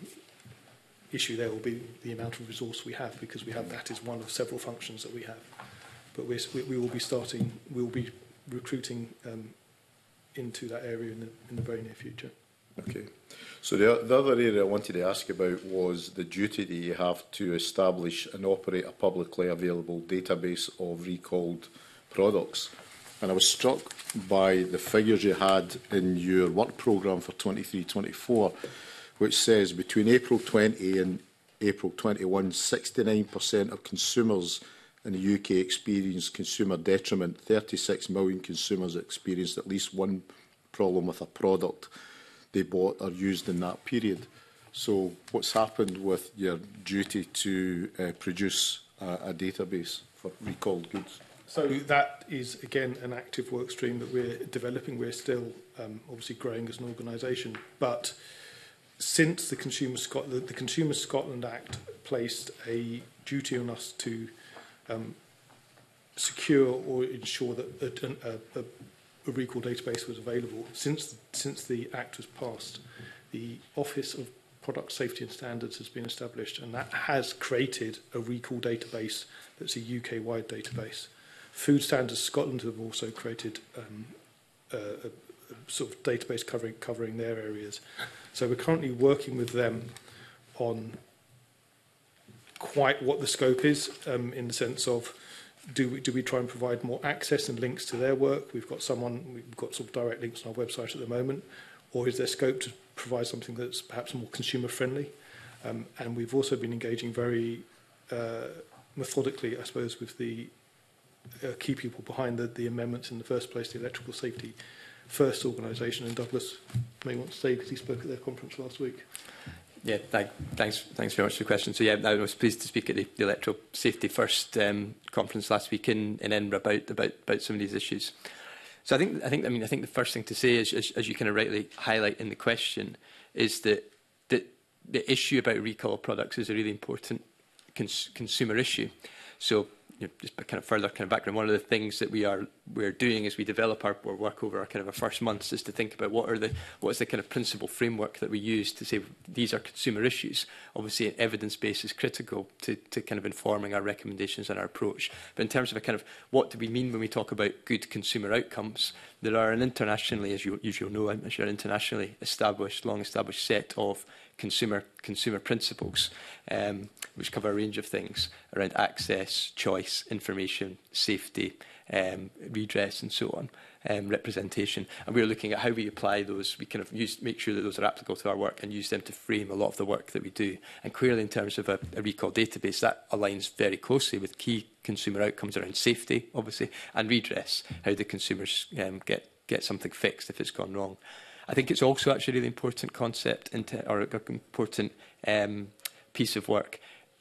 issue there will be the amount of resource we have, because we have that is one of several functions that we have. But we're, we, we will be starting, we will be recruiting um, into that area in the, in the very near future. Okay. So the, the other area I wanted to ask about was the duty that you have to establish and operate a publicly available database of recalled products. And I was struck by the figures you had in your work programme for twenty-three twenty-four, which says between April twenty and April twenty-one, sixty-nine percent of consumers in the U K experienced consumer detriment. thirty-six million consumers experienced at least one problem with a product they bought or used in that period. So what's happened with your duty to uh, produce uh, a database for recalled goods? So that is, again, an active work stream that we're developing. We're still um, obviously growing as an organisation. But since the Consumer, Scot the, the Consumer Scotland Act placed a duty on us to um, secure or ensure that a, a, a, a recall database was available, since, since the Act was passed, the Office of Product Safety and Standards has been established, and that has created a recall database that's a U K-wide database. Food Standards Scotland have also created um, a, a, a sort of database covering, covering their areas. So we're currently working with them on quite what the scope is, um, in the sense of do we, do we try and provide more access and links to their work? We've got someone, we've got sort of direct links on our website at the moment, or is there scope to provide something that's perhaps more consumer friendly? Um, and we've also been engaging very uh, methodically, I suppose, with the uh, key people behind the, the amendments in the first place, the Electrical Safety First organisation, and Douglas may want to say because he spoke at their conference last week. Yeah, th thanks, thanks very much for the question. So yeah, I was pleased to speak at the, the Electoral Safety First um, conference last week in, in Edinburgh about, about about some of these issues. So I think I think I mean I think the first thing to say is, as, as you kind of rightly highlight in the question, is that that the issue about recall products is a really important cons consumer issue. So you know, just kind of further kind of background, one of the things that we are we're doing as we develop our, our work over our kind of our first months is to think about what are the what is the kind of principal framework that we use to say these are consumer issues. Obviously, an evidence base is critical to, to kind of informing our recommendations and our approach. But in terms of a kind of what do we mean when we talk about good consumer outcomes, there are an internationally, as you, as you'll know, I'm sure, internationally established, long established set of consumer consumer principles, um, which cover a range of things around access, choice, information, safety, um, redress, and so on, um, representation. And we're looking at how we apply those. We kind of use, make sure that those are applicable to our work and use them to frame a lot of the work that we do. And clearly, in terms of a, a recall database, that aligns very closely with key consumer outcomes around safety, obviously, and redress, how the consumers um, get get something fixed if it's gone wrong. I think it's also actually a really important concept into, or an important um, piece of work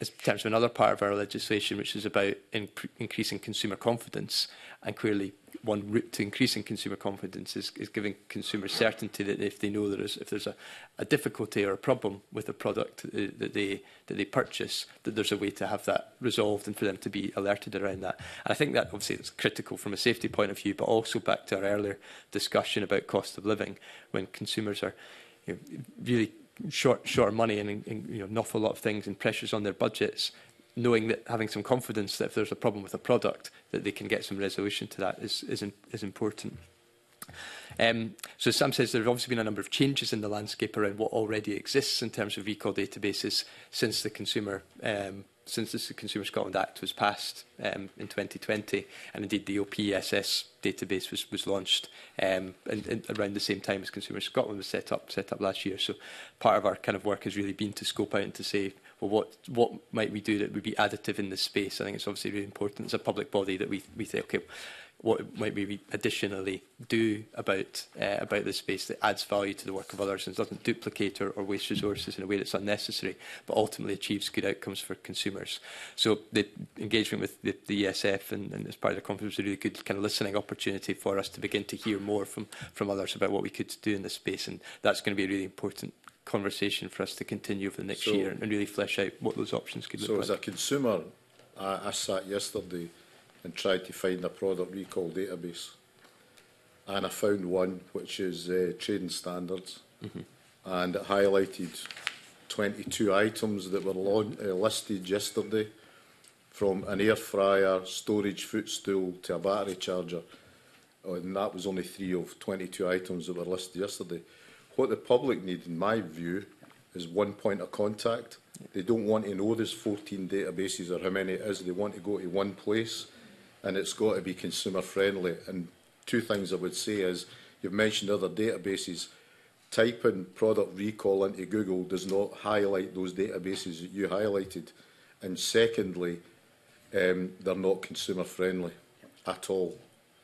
in terms of another part of our legislation, which is about in increasing consumer confidence. And clearly, one route to increasing consumer confidence is, is giving consumers certainty that if they know there is, if there's a, a difficulty or a problem with a product uh, that they that they purchase, that there's a way to have that resolved and for them to be alerted around that. And I think that obviously is critical from a safety point of view, but also back to our earlier discussion about cost of living, when consumers are you know, really short short of money and, and you know, an awful lot of things and pressures on their budgets, knowing that having some confidence that if there's a problem with a product, that they can get some resolution to that is, is, in, is important. Um, so as Sam says, there have obviously been a number of changes in the landscape around what already exists in terms of recall databases since the Consumer um, since the Consumer Scotland Act was passed um, in twenty twenty, and indeed the O P S S database was, was launched um, in, in, around the same time as Consumer Scotland was set up set up last year. So part of our kind of work has really been to scope out and to say, well, what what might we do that would be additive in this space? I think it's obviously really important as a public body that we we say, okay, what might we additionally do about uh, about this space that adds value to the work of others and doesn't duplicate or, or waste resources in a way that's unnecessary, but ultimately achieves good outcomes for consumers. So the engagement with the, the E S F and, and as part of the conference was a really good kind of listening opportunity for us to begin to hear more from, from others about what we could do in this space, and that's going to be a really important conversation for us to continue over the next so, year and really flesh out what those options could so look like. So as a consumer, I, I sat yesterday and tried to find a product recall database, and I found one which is uh, trading standards, mm-hmm. and it highlighted twenty-two items that were long, uh, listed yesterday, from an air fryer, storage footstool to a battery charger, and that was only three of twenty-two items that were listed yesterday. What the public need, in my view, is one point of contact. They don't want to know there's fourteen databases or how many it is. They want to go to one place, and it's got to be consumer friendly. And two things I would say is, you've mentioned other databases. Typing product recall into Google does not highlight those databases that you highlighted. And secondly, um, they're not consumer friendly at all.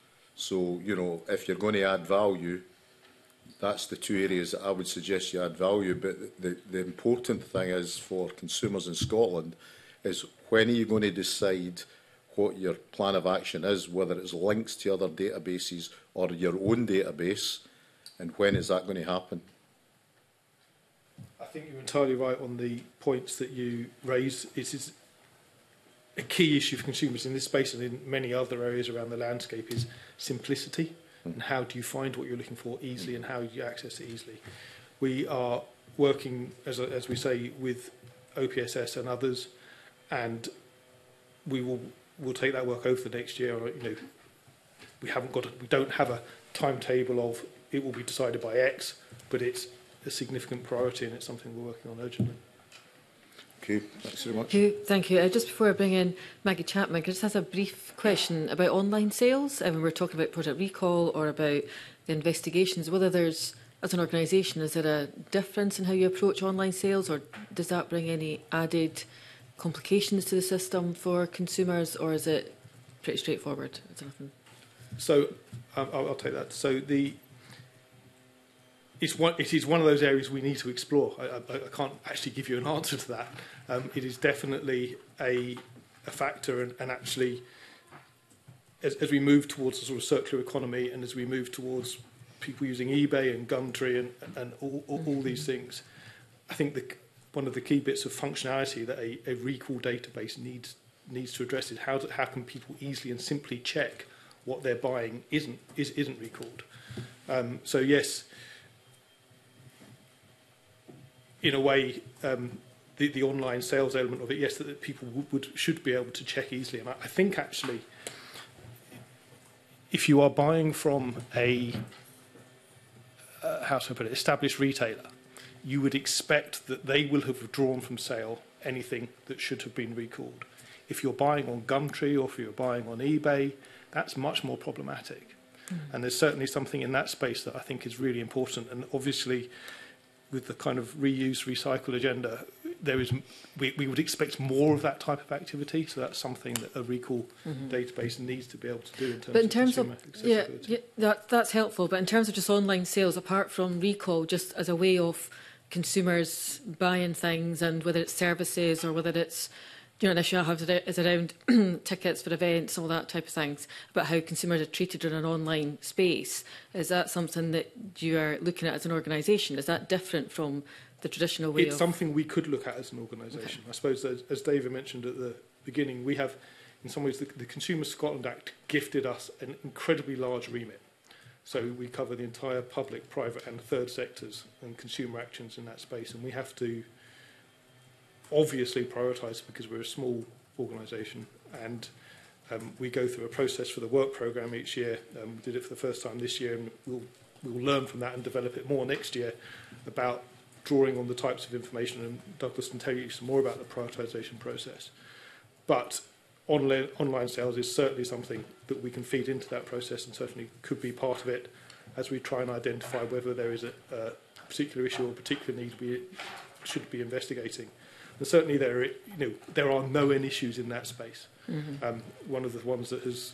So, you know, if you're going to add value, that's the two areas that I would suggest you add value. But the, the important thing is for consumers in Scotland is, when are you going to decide what your plan of action is, whether it's links to other databases or your own database, and when is that going to happen? I think you're entirely right on the points that you raise. It is a key issue for consumers in this space and in many other areas around the landscape is simplicity. And how do you find what you're looking for easily, and how you access it easily? We are working, as, as we say, with O P S S and others, and we will we'll take that work over the next year. You know, we haven't got a, we don't have a timetable of it will be decided by X, but it's a significant priority and it's something we're working on urgently. Okay, thanks very much. Thank you. Thank you. Uh, just before I bring in Maggie Chapman, can I just ask a brief question about online sales? I mean, we're talking about product recall or about the investigations. Whether there's, as an organisation, is there a difference in how you approach online sales, or does that bring any added complications to the system for consumers, or is it pretty straightforward? Is there nothing? So um, I'll, I'll take that. So the It's one, it is one of those areas we need to explore. I, I, I can't actually give you an answer to that. Um, it is definitely a, a factor, and, and actually, as, as we move towards a sort of circular economy, and as we move towards people using eBay and Gumtree and, and all, all, all these things, I think the, one of the key bits of functionality that a, a recall database needs needs to address is how, to, how can people easily and simply check what they're buying isn't is, isn't recalled. Um, so yes. In a way, um, the, the online sales element of it, yes, that, that people would, would should be able to check easily. And I, I think actually, if you are buying from a uh, how should I put it, established retailer, you would expect that they will have withdrawn from sale anything that should have been recalled. If you're buying on Gumtree or if you're buying on eBay, that's much more problematic. Mm. And there's certainly something in that space that I think is really important. And obviously, with the kind of reuse, recycle agenda, there is we, we would expect more of that type of activity. So that's something that a recall mm-hmm. database needs to be able to do in terms, but in of terms consumer of accessibility. Yeah, yeah, that, that's helpful. But in terms of just online sales, apart from recall, just as a way of consumers buying things, and whether it's services or whether it's, you know, an issue I have is around tickets for events, all that type of things, about how consumers are treated in an online space. Is that something that you are looking at as an organisation? Is that different from the traditional way It's of... something we could look at as an organisation. Okay. I suppose, as, as David mentioned at the beginning, we have, in some ways, the, the Consumer Scotland Act gifted us an incredibly large remit. So we cover the entire public, private and third sectors and consumer actions in that space, and we have to obviously prioritise because we're a small organisation, and um, we go through a process for the work programme each year. Um, we did it for the first time this year, and we'll, we'll learn from that and develop it more next year about drawing on the types of information, and Douglas can tell you some more about the prioritisation process. But online, online sales is certainly something that we can feed into that process, and certainly could be part of it as we try and identify whether there is a, a particular issue or particular need we should be investigating. And certainly there, you know, there are known issues in that space. Mm-hmm. um, one of the ones that has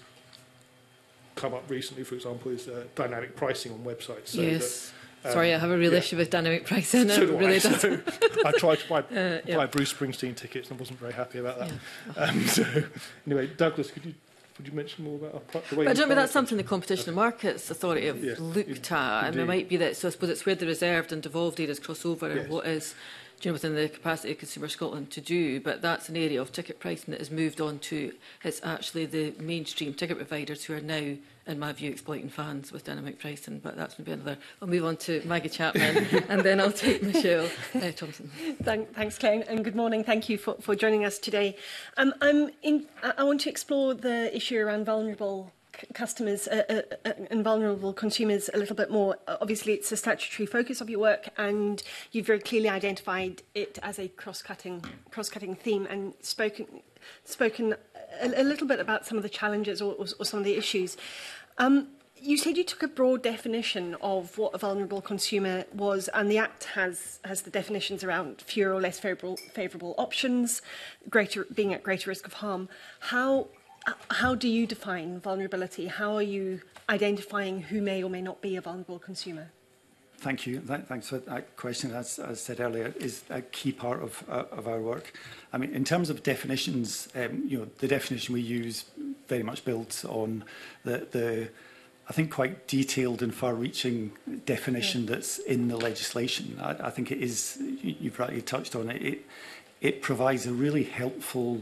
come up recently, for example, is uh, dynamic pricing on websites. So yes. That, um, Sorry, I have a real yeah. issue with dynamic pricing. So it do really I. does. So I tried to buy, uh, yeah. buy Bruce Springsteen tickets and I wasn't very happy about that. Yeah. Um, so anyway, Douglas, could you would you mention more about our, the way? But I don't know, that's something the Competition and Markets Authority have yes, looked at, and indeed. it might be that. So I suppose it's where the reserved and devolved areas cross over, yes. and what is, you know, within the capacity of Consumer Scotland to do. But that's an area of ticket pricing that has moved on to. It's actually the mainstream ticket providers who are now, in my view, exploiting fans with dynamic pricing. But that's maybe another. I'll move on to Maggie Chapman, and then I'll take Michelle uh, Thompson. Thank, thanks, Claire, and good morning. Thank you for, for joining us today. Um, I'm in, I want to explore the issue around vulnerable customers uh, uh, and vulnerable consumers a little bit more. Obviously, it's a statutory focus of your work, and you've very clearly identified it as a cross-cutting cross-cutting theme, and spoken spoken a, a little bit about some of the challenges or, or, or some of the issues. Um, you said you took a broad definition of what a vulnerable consumer was, and the Act has has the definitions around fewer or less favourable favourable options, greater being at greater risk of harm. How How do you define vulnerability? How are you identifying who may or may not be a vulnerable consumer? Thank you. Th thanks for that question. As I said earlier, is a key part of, uh, of our work. I mean, in terms of definitions, um, you know, the definition we use very much builds on the, the I think, quite detailed and far-reaching definition yeah. that's in the legislation. I, I think it is, you, you've rightly touched on it, it, it provides a really helpful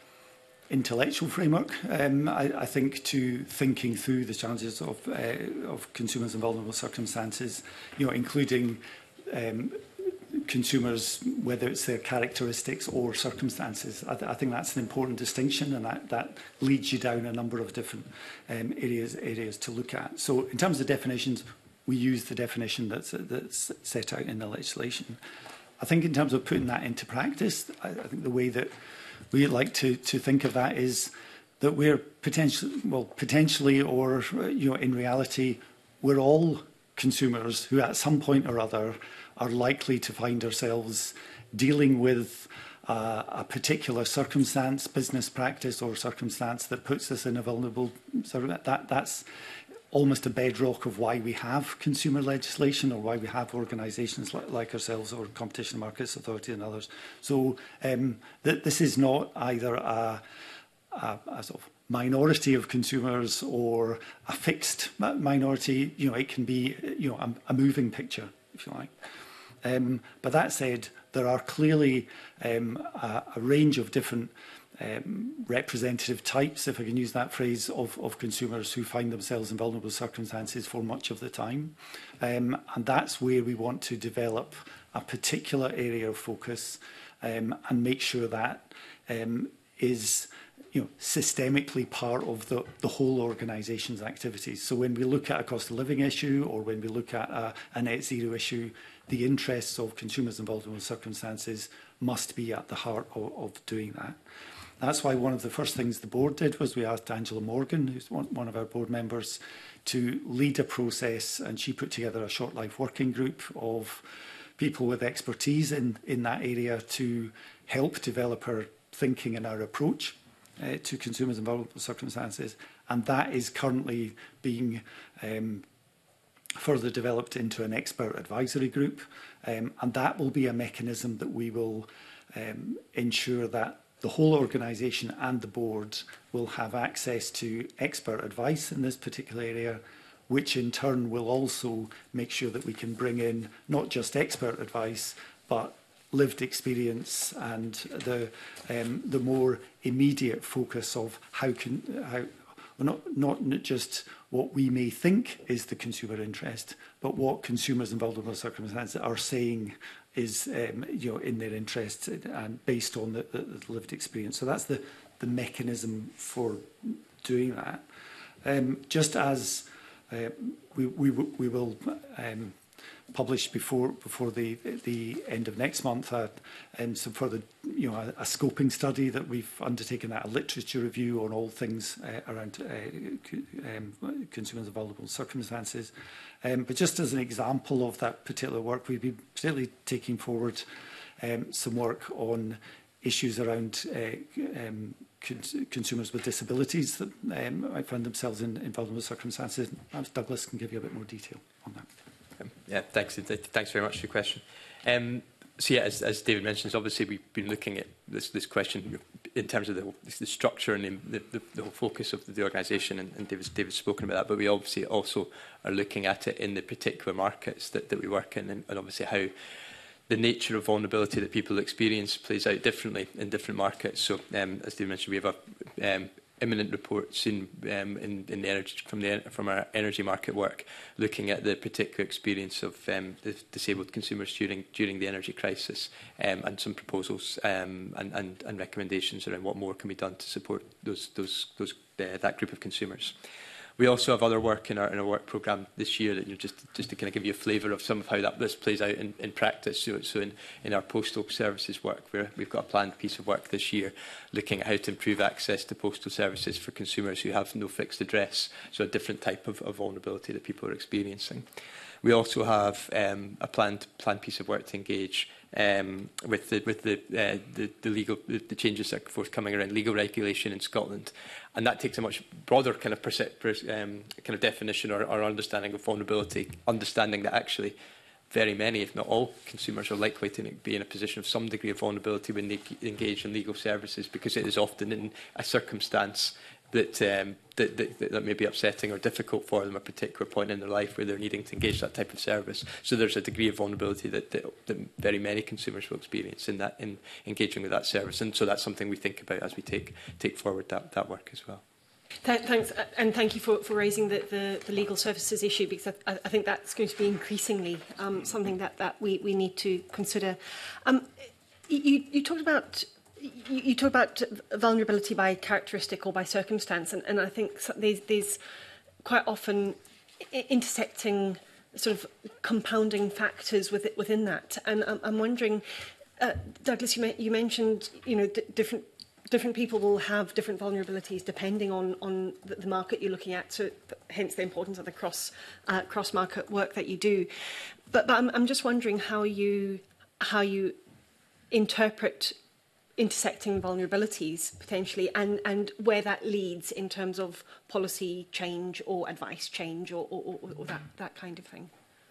intellectual framework, um, I, I think, to thinking through the challenges of, uh, of consumers in vulnerable circumstances, you know, including um, consumers, whether it's their characteristics or circumstances. I, th I think that's an important distinction, and that, that leads you down a number of different um, areas, areas to look at. So in terms of definitions, we use the definition that's, that's set out in the legislation. I think in terms of putting that into practice, I, I think the way that we like to, to think of that is that we're potentially, well, potentially or, you know, in reality, we're all consumers who at some point or other are likely to find ourselves dealing with uh, a particular circumstance, business practice or circumstance that puts us in a vulnerable, that, that's almost a bedrock of why we have consumer legislation or why we have organisations like, like ourselves or Competition and Markets Authority and others. So um, th this is not either a, a, a sort of minority of consumers or a fixed minority. You know, it can be, you know, a, a moving picture, if you like. Um, but that said, there are clearly um, a, a range of different Um, representative types, if I can use that phrase, of, of consumers who find themselves in vulnerable circumstances for much of the time. Um, and that's where we want to develop a particular area of focus um, and make sure that um, is, you know, systemically part of the, the whole organisation's activities. So when we look at a cost of living issue or when we look at a, a net zero issue, the interests of consumers in vulnerable circumstances must be at the heart of, of doing that. That's why one of the first things the board did was we asked Angela Morgan, who's one, one of our board members, to lead a process, and she put together a short life working group of people with expertise in, in that area to help develop our thinking and our approach uh, to consumers in vulnerable circumstances. And that is currently being um, further developed into an expert advisory group Um, and that will be a mechanism that we will um, ensure that the whole organisation and the board will have access to expert advice in this particular area, which in turn will also make sure that we can bring in not just expert advice, but lived experience and the um, the more immediate focus of how can how well, not not just what we may think is the consumer interest, but what consumers in vulnerable circumstances are saying is um, you know in their interest and based on the, the, the lived experience. So that's the the mechanism for doing that. Um, just as uh, we we we will. Um, publish before before the the end of next month, uh, and some further, you know, a, a scoping study that we've undertaken, that a literature review on all things uh, around uh, um, consumers in vulnerable circumstances. Um, but just as an example of that particular work, we've been particularly taking forward um, some work on issues around uh, um, cons consumers with disabilities that um, might find themselves in, in vulnerable circumstances. Perhaps Douglas can give you a bit more detail on that. Um, yeah, thanks. Thanks very much for your question. Um, so yeah, as, as David mentions, obviously we've been looking at this, this question in terms of the, the structure and the, the, the whole focus of the organisation, and, and David's, David's spoken about that, but we obviously also are looking at it in the particular markets that, that we work in, and, and obviously how the nature of vulnerability that people experience plays out differently in different markets. So um, as David mentioned, we have a um, imminent reports in, um, in, in the energy, from, the, from our energy market work, looking at the particular experience of um, the disabled consumers during, during the energy crisis, um, and some proposals um, and, and, and recommendations around what more can be done to support those, those, those, uh, that group of consumers. We also have other work in our, in our work programme this year that, you know, just, just to kind of give you a flavour of some of how that this plays out in, in practice. So, so in, in our postal services work, where we've got a planned piece of work this year looking at how to improve access to postal services for consumers who have no fixed address, so a different type of, of vulnerability that people are experiencing. We also have um, a planned, planned piece of work to engage um, with the with the, uh, the the legal the, the changes that are forthcoming around legal regulation in Scotland, and that takes a much broader kind of um, kind of definition or, or understanding of vulnerability, understanding that actually very many, if not all, consumers are likely to be in a position of some degree of vulnerability when they engage in legal services, because it is often in a circumstance that, um, that, that, that may be upsetting or difficult for them at a particular point in their life where they're needing to engage that type of service. So there's a degree of vulnerability that, that, that very many consumers will experience in that in engaging with that service, and so that's something we think about as we take take forward that, that work as well. Th thanks, and thank you for, for raising the, the, the legal services issue, because I, I think that's going to be increasingly um, something that, that we, we need to consider. Um, you, you talked about You, you talk about vulnerability by characteristic or by circumstance, and, and I think there's, there's quite often intersecting sort of compounding factors with it, within that. And I'm, I'm wondering, uh, Douglas, you, you mentioned, you know, d different different people will have different vulnerabilities depending on on the, the market you're looking at. So hence the importance of the cross uh, cross market work that you do. But, but I'm, I'm just wondering how you how you interpret intersecting vulnerabilities potentially, and, and where that leads in terms of policy change or advice change or, or, or, or that, that kind of thing.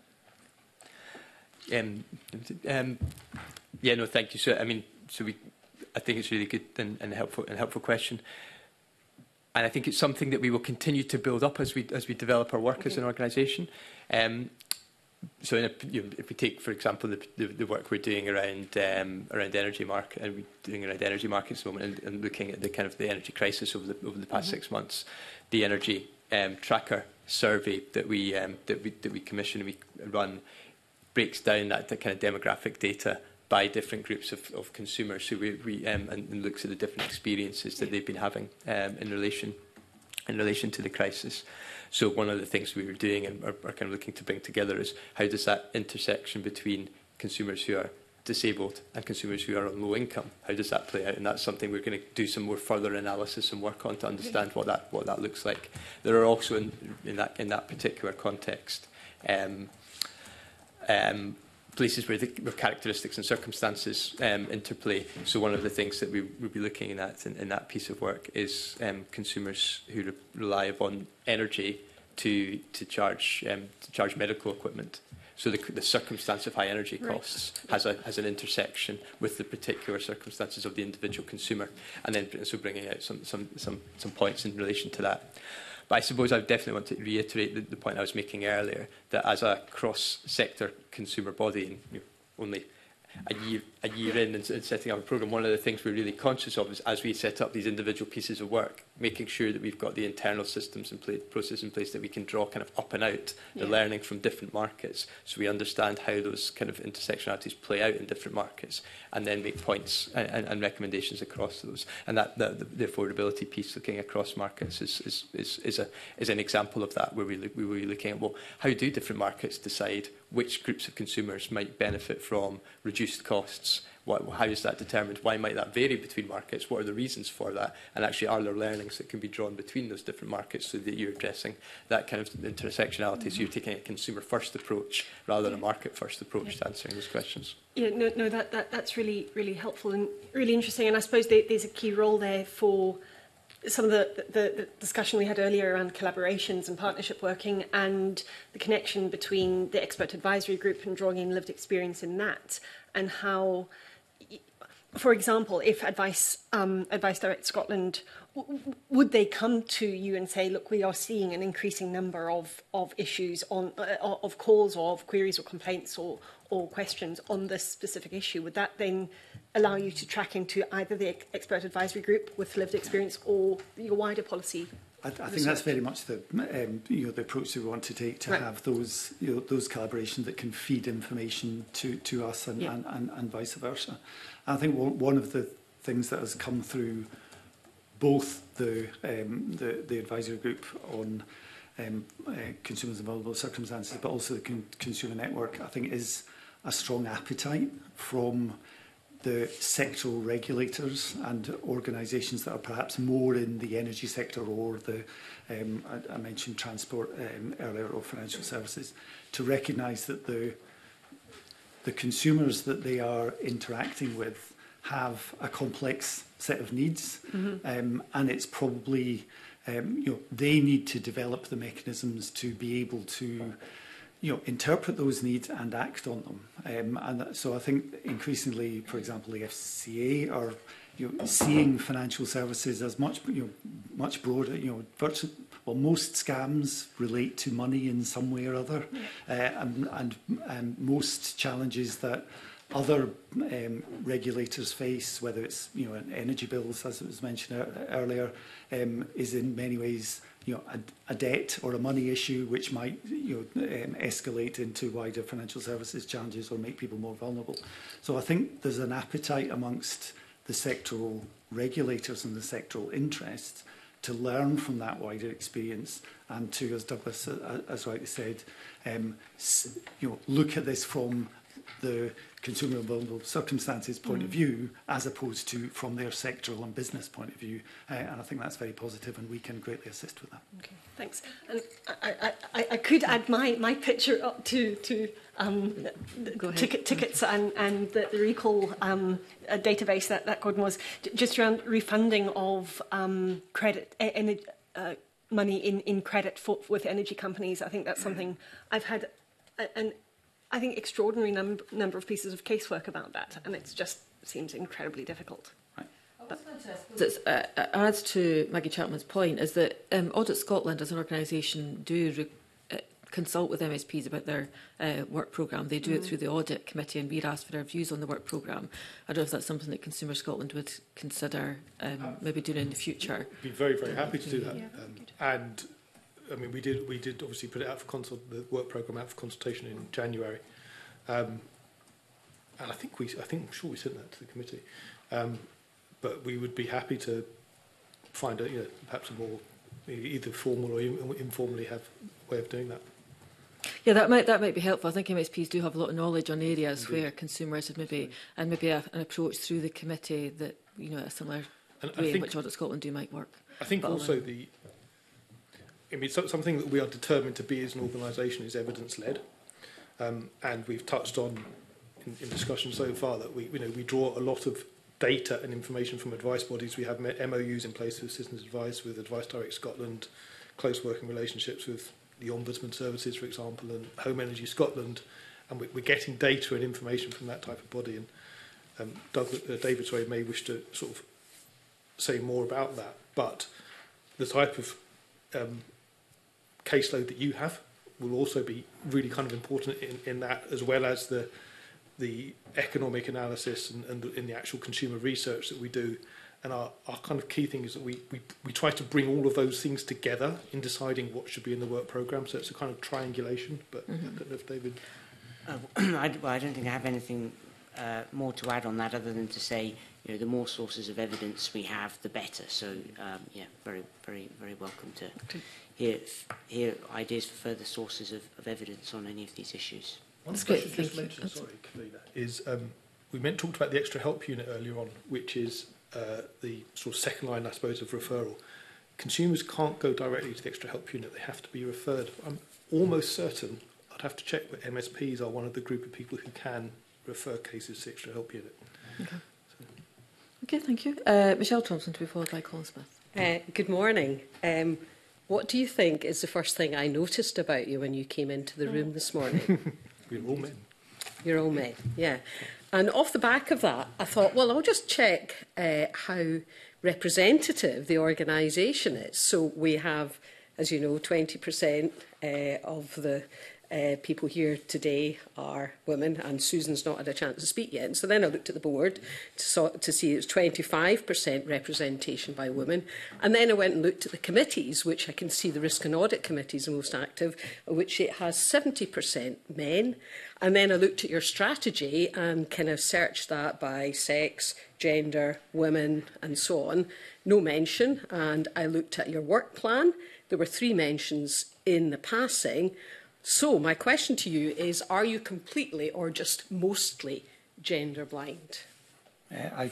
Um, um, yeah, no, thank you. So, I mean, so we, I think it's really good and, and helpful and helpful question. And I think it's something that we will continue to build up as we as we develop our work okay. as an organisation. Um, So in a, you know, if we take, for example, the, the, the work we're doing around um, around energy market, and we're doing around energy markets at the moment, and, and looking at the kind of the energy crisis over the over the past mm-hmm. six months, the energy um, tracker survey that we um, that we that we commission and we run breaks down that, that kind of demographic data by different groups of, of consumers. So we, we um, and, and looks at the different experiences that they've been having um, in relation in relation to the crisis. So one of the things we were doing and are, are kind of looking to bring together is how does that intersection between consumers who are disabled and consumers who are on low income, how does that play out? And that's something we're going to do some more further analysis and work on to understand what that what that looks like. There are also in, in that in that particular context um, um, places where the where characteristics and circumstances um, interplay. So one of the things that we will be looking at in, in that piece of work is um, consumers who re rely upon energy to to charge um, to charge medical equipment, So the, the circumstance of high energy costs right. has, a, has an intersection with the particular circumstances of the individual consumer, and then so bringing out some, some, some, some points in relation to that. But I suppose I definitely want to reiterate the, the point I was making earlier, that as a cross-sector consumer body, and you know, only a year, a year in and, and setting up a programme, one of the things we're really conscious of is as we set up these individual pieces of work, making sure that we've got the internal systems and place, process in place that we can draw kind of up and out the yeah. learning from different markets, so we understand how those kind of intersectionalities play out in different markets, and then make points and, and, and recommendations across those. And that the, the, the affordability piece, looking across markets, is is is, is a is an example of that, where we look, we were looking at, well, how do different markets decide which groups of consumers might benefit from reduced costs? What, how is that determined? Why might that vary between markets? What are the reasons for that? And actually, are there learnings that can be drawn between those different markets, so that you're addressing that kind of intersectionality? Mm-hmm. So you're taking a consumer-first approach rather than a market-first approach yeah. to answering those questions. Yeah, no, no, that, that that's really, really helpful and really interesting. And I suppose there, there's a key role there for some of the, the, the discussion we had earlier around collaborations and partnership working, and the connection between the expert advisory group and drawing in lived experience in that, and how, for example, if Advice, um, Advice Direct Scotland, w would they come to you and say, look, we are seeing an increasing number of, of issues, on, uh, of calls or of queries or complaints or, or questions on this specific issue? Would that then allow you to track into either the expert advisory group with lived experience or your wider policy? I, I think that's very much the um, you know the approach that we want to take, to right. have those you know those collaborations that can feed information to to us and, yeah. and, and, and vice versa. And I think one of the things that has come through both the um, the, the advisory group on um, uh, consumers in vulnerable circumstances, but also the con consumer network, I think, is a strong appetite from the sectoral regulators and organisations that are perhaps more in the energy sector, or the, um, I, I mentioned transport um, earlier, or financial services, to recognise that the, the consumers that they are interacting with have a complex set of needs, mm-hmm. um, and it's probably, um, you know, they need to develop the mechanisms to be able to you know, interpret those needs and act on them. Um, and so I think increasingly, for example, the F C A are you know, seeing financial services as much, you know, much broader. You know, virtually, well, most scams relate to money in some way or other, uh, and, and, and most challenges that other um, regulators face, whether it's you know energy bills, as it was mentioned earlier, um, is in many ways you know a, a debt or a money issue, which might you know um, escalate into wider financial services challenges or make people more vulnerable. So I think there's an appetite amongst the sectoral regulators and the sectoral interests to learn from that wider experience, and to, as Douglas uh, as rightly said, um, you know look at this from the consumer and vulnerable circumstances point mm. of view, as opposed to from their sectoral and business point of view. Uh, and I think that's very positive, and we can greatly assist with that. Okay, thanks. And I, I, I, I could add my, my picture up to, to um, ticket, tickets and, and the, the recall um, uh, database that, that Gordon was, just around refunding of um, credit, en uh, money in, in credit for, with energy companies. I think that's something I've had a, an I think extraordinary num number of pieces of casework about that, and it just seems incredibly difficult. Right. It uh, adds to Maggie Chapman's point, is that um, Audit Scotland as an organisation do re uh, consult with M S Ps about their uh, work programme. They do mm. it through the audit committee, and we're asked for their views on the work programme. I don't know if that's something that Consumer Scotland would consider um, uh, maybe doing in the future. I'd be very, very happy to do that. Yeah, um, and I mean, we did. We did obviously put it out for consult, the work programme out for consultation in January, um, and I think we. I think I'm sure we sent that to the committee, um, but we would be happy to find a, you know, perhaps a more either formal or informally have a way of doing that. Yeah, that might that might be helpful. I think M S Ps do have a lot of knowledge on areas Indeed. where consumers have maybe and maybe a, an approach through the committee that you know a similar and way I think, in which Audit Scotland do might work. I think but also the. I mean, so, something that we are determined to be as an organisation is evidence-led, um, and we've touched on in, in discussion so far that we, you know, we draw a lot of data and information from advice bodies. We have M O Us in place with Citizens Advice, with Advice Direct Scotland, close working relationships with the Ombudsman Services, for example, and Home Energy Scotland, and we, we're getting data and information from that type of body. And um, Doug, uh, David sorry, may wish to sort of say more about that, but the type of um, caseload that you have will also be really kind of important in, in that, as well as the the economic analysis and, and the, in the actual consumer research that we do. And our, our kind of key thing is that we, we, we try to bring all of those things together in deciding what should be in the work programme. So it's a kind of triangulation, but mm-hmm. I don't know if David... Uh, I, well, I don't think I have anything uh, more to add on that other than to say, you know, the more sources of evidence we have, the better. So, um, yeah, very, very, very welcome to hear, hear ideas for further sources of, of evidence on any of these issues. One question just mentioned, sorry, Kavina, is um, we meant talked about the extra help unit earlier on, which is uh, the sort of second line, I suppose, of referral. Consumers can't go directly to the extra help unit; they have to be referred. I'm almost certain, I'd have to check, but M S Ps are one of the group of people who can refer cases to the extra help unit. Okay, so. Okay, thank you. Uh, Michelle Thompson to be followed by Colin Smith. Uh, good morning. Um, what do you think is the first thing I noticed about you when you came into the room this morning? We're all men. You're all men, yeah. And off the back of that, I thought, well, I'll just check uh, how representative the organisation is. So we have, as you know, twenty percent uh, of the uh, people here today are women, and Susan's not had a chance to speak yet. And so then I looked at the board to, saw, to see it was twenty-five percent representation by women. And then I went and looked at the committees, which I can see the Risk and Audit Committee is the most active, which it has seventy percent men. And then I looked at your strategy and kind of searched that by sex, gender, women, and so on. No mention. And I looked at your work plan. There were three mentions in the passing. So my question to you is, are you completely or just mostly gender blind? Uh, I,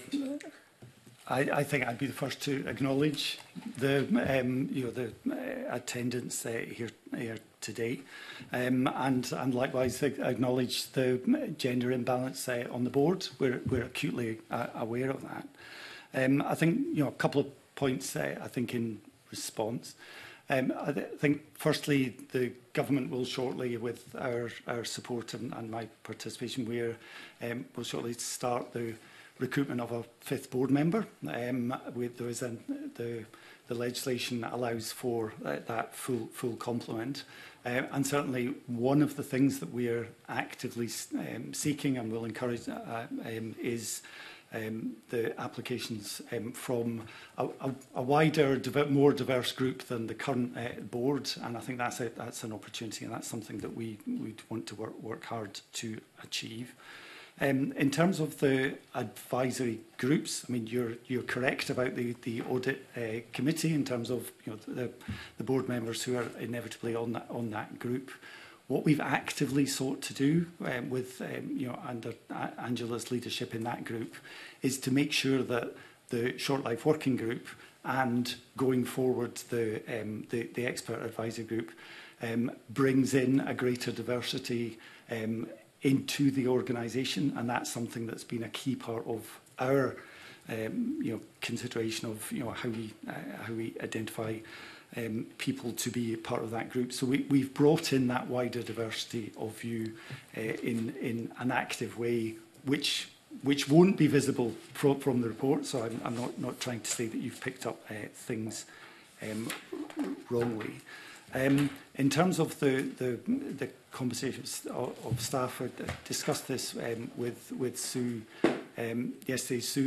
I, I think I'd be the first to acknowledge the, um, you know, the uh, attendance uh, here, here today, um, and, and likewise acknowledge the gender imbalance uh, on the board. We're, we're acutely uh, aware of that. Um, I think, you know, a couple of points, uh, I think, in response. Um, I th think, firstly, the government will shortly, with our, our support and, and my participation, we're, um, will shortly start the recruitment of a fifth board member. Um, with, there is a, the, the legislation allows for uh, that full, full complement. Uh, and certainly one of the things that we are actively um, seeking and will encourage uh, um, is Um, the applications um, from a, a, a wider, diver more diverse group than the current uh, board, and I think that's a, that's an opportunity, and that's something that we we want to work work hard to achieve. Um, in terms of the advisory groups, I mean, you're you're correct about the the audit uh, committee in terms of, you know, the the board members who are inevitably on that on that group. What we've actively sought to do um, with, um, you know, under uh, Angela's leadership in that group is to make sure that the Short Life Working Group and going forward the, um, the, the Expert Advisory Group um, brings in a greater diversity um, into the organisation, and that's something that's been a key part of our um, you know, consideration of, you know, how we, uh, how we identify Um, people to be part of that group. So we, we've brought in that wider diversity of view uh, in, in an active way, which which won't be visible from, from the report. So I'm, I'm not, not trying to say that you've picked up uh, things um, wrongly. Um, in terms of the, the, the conversations of, of staff, I discussed this um, with, with Sue um, yesterday. Sue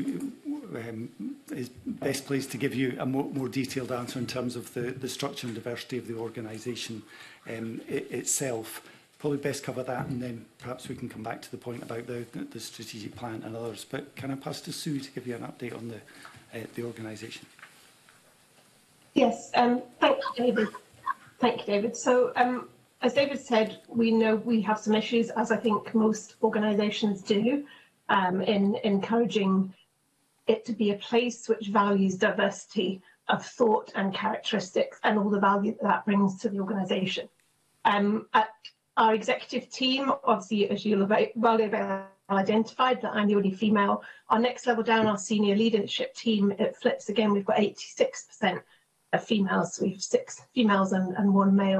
um, is best placed to give you a more, more detailed answer in terms of the, the structure and diversity of the organisation um, it, itself. Probably best cover that, and then perhaps we can come back to the point about the, the strategic plan and others. But can I pass to Sue to give you an update on the, uh, the organisation? Yes, um, thank you, David. Thank you, David. So, um, as David said, we know we have some issues, as I think most organisations do, um, in encouraging it to be a place which values diversity of thought and characteristics and all the value that that brings to the organisation. Um, at our executive team, obviously, as you'll have well identified, that I'm the only female. Our next level down, our senior leadership team, it flips again. We've got eighty-six percent of females, so we have six females and, and one male.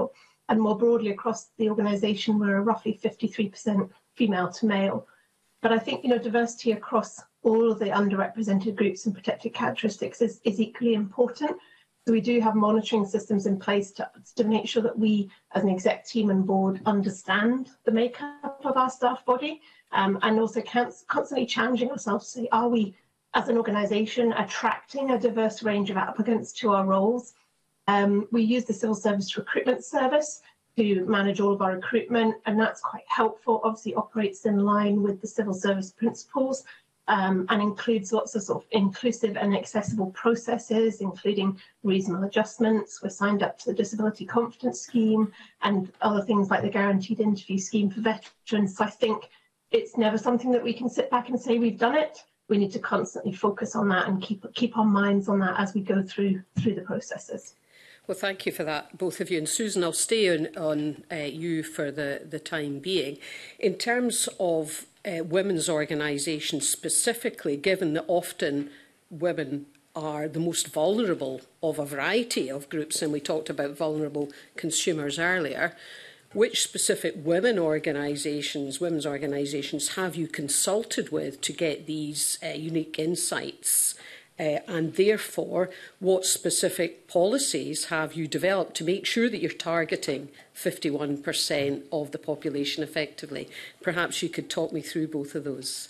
and more broadly across the organisation, we're roughly fifty-three percent female to male. But I think, you know, diversity across all of the underrepresented groups and protected characteristics is, is equally important. So we do have monitoring systems in place to, to make sure that we, as an exec team and board, understand the makeup of our staff body, um, and also constantly challenging ourselves to say, are we, as an organisation, attracting a diverse range of applicants to our roles? Um, we use the Civil Service Recruitment Service to manage all of our recruitment, and that's quite helpful. Obviously operates in line with the civil service principles, um, and includes lots of sort of inclusive and accessible processes, including reasonable adjustments. We're signed up to the Disability Confidence Scheme and other things like the Guaranteed Interview Scheme for veterans. So I think it's never something that we can sit back and say we've done it. We need to constantly focus on that and keep keep our minds on that as we go through through the processes. Well, thank you for that, both of you. And Susan, I'll stay on, on uh, you for the, the time being. In terms of uh, women's organisations specifically, given that often women are the most vulnerable of a variety of groups, and we talked about vulnerable consumers earlier, which specific women organisations, women's organisations have you consulted with to get these uh, unique insights? Uh, and therefore, what specific policies have you developed to make sure that you're targeting fifty-one percent of the population effectively? Perhaps you could talk me through both of those.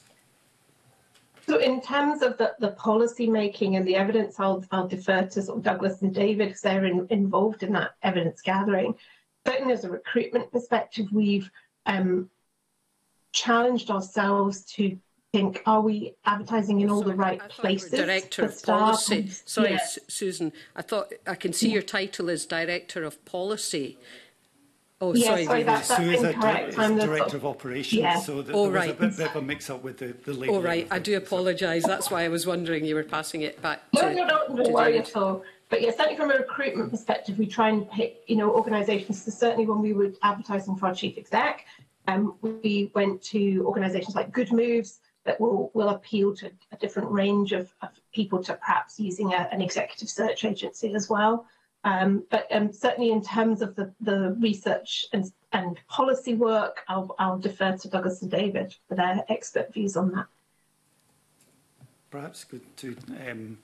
So in terms of the, the policy making and the evidence, I'll, I'll defer to sort of Douglas and David because they're in, involved in that evidence gathering. Certainly as a recruitment perspective, we've um, challenged ourselves to think, are we advertising in all Sorry, the right I places? Director of Policy. Sorry, yeah. Susan, I thought I can see your title is Director of Policy. Oh, yeah, sorry, sorry that, that's Sue is incorrect. a, I'm the Director sort of Operations, yeah. so the, oh, there was right. a bit, bit of a mix-up with the, the label. Oh, right, I do apologise. That's why I was wondering you were passing it back to No, no, no, don't worry David. at all. But yeah, certainly from a recruitment perspective, we try and pick, you know, organisations. So certainly when we were advertising for our chief exec, um, we went to organisations like Good Moves that will, will appeal to a different range of, of people to perhaps using a, an executive search agency as well. Um, but um, certainly in terms of the, the research and, and policy work, I'll, I'll defer to Douglas and David for their expert views on that. Perhaps good to um,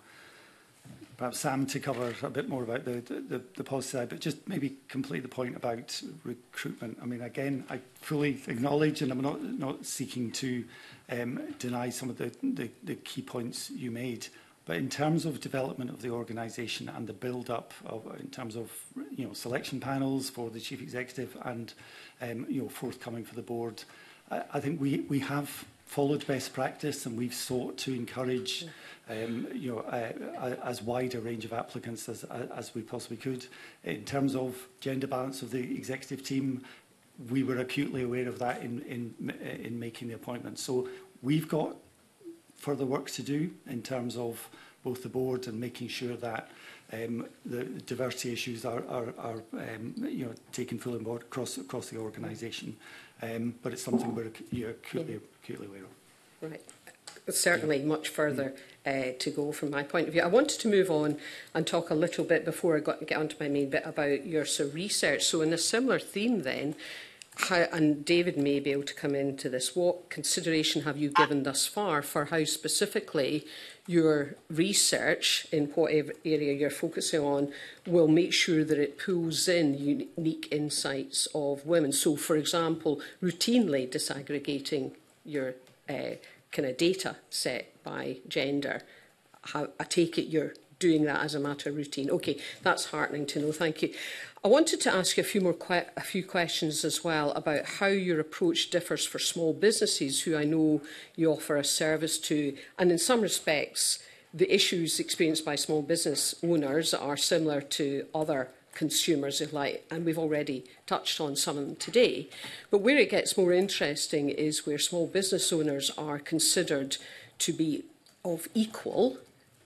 perhaps Sam to cover a bit more about the, the, the policy side, but just maybe complete the point about recruitment. I mean, again, I fully acknowledge, and I'm not, not seeking to um, deny some of the, the, the key points you made, but in terms of development of the organisation and the build-up of, in terms of, you know, selection panels for the chief executive and, um, you know, forthcoming for the board, I, I think we, we have followed best practice, and we've sought to encourage um, you know, uh, as wide a range of applicants as, as we possibly could. In terms of gender balance of the executive team, we were acutely aware of that in, in, in making the appointment. So we've got further work to do in terms of both the board and making sure that um, the diversity issues are, are, are um, you know, taken full on board across, across the organisation. Um, but it's something we're you know, acutely, acutely aware of. Right. Certainly much further uh, to go from my point of view. I wanted to move on and talk a little bit before I got, get on to my main bit about your so research. So in a similar theme then, how, and David may be able to come into this, what consideration have you given thus far for how specifically your research in whatever area you're focusing on will make sure that it pulls in unique insights of women? So, for example, routinely disaggregating your uh, kind of data set by gender. How, I take it you're doing that as a matter of routine. Okay, that's heartening to know. Thank you. I wanted to ask you a few more que a few questions as well about how your approach differs for small businesses, who I know you offer a service to, and in some respects, the issues experienced by small business owners are similar to other consumers, if like, and we've already touched on some of them today. But where it gets more interesting is where small business owners are considered to be of equal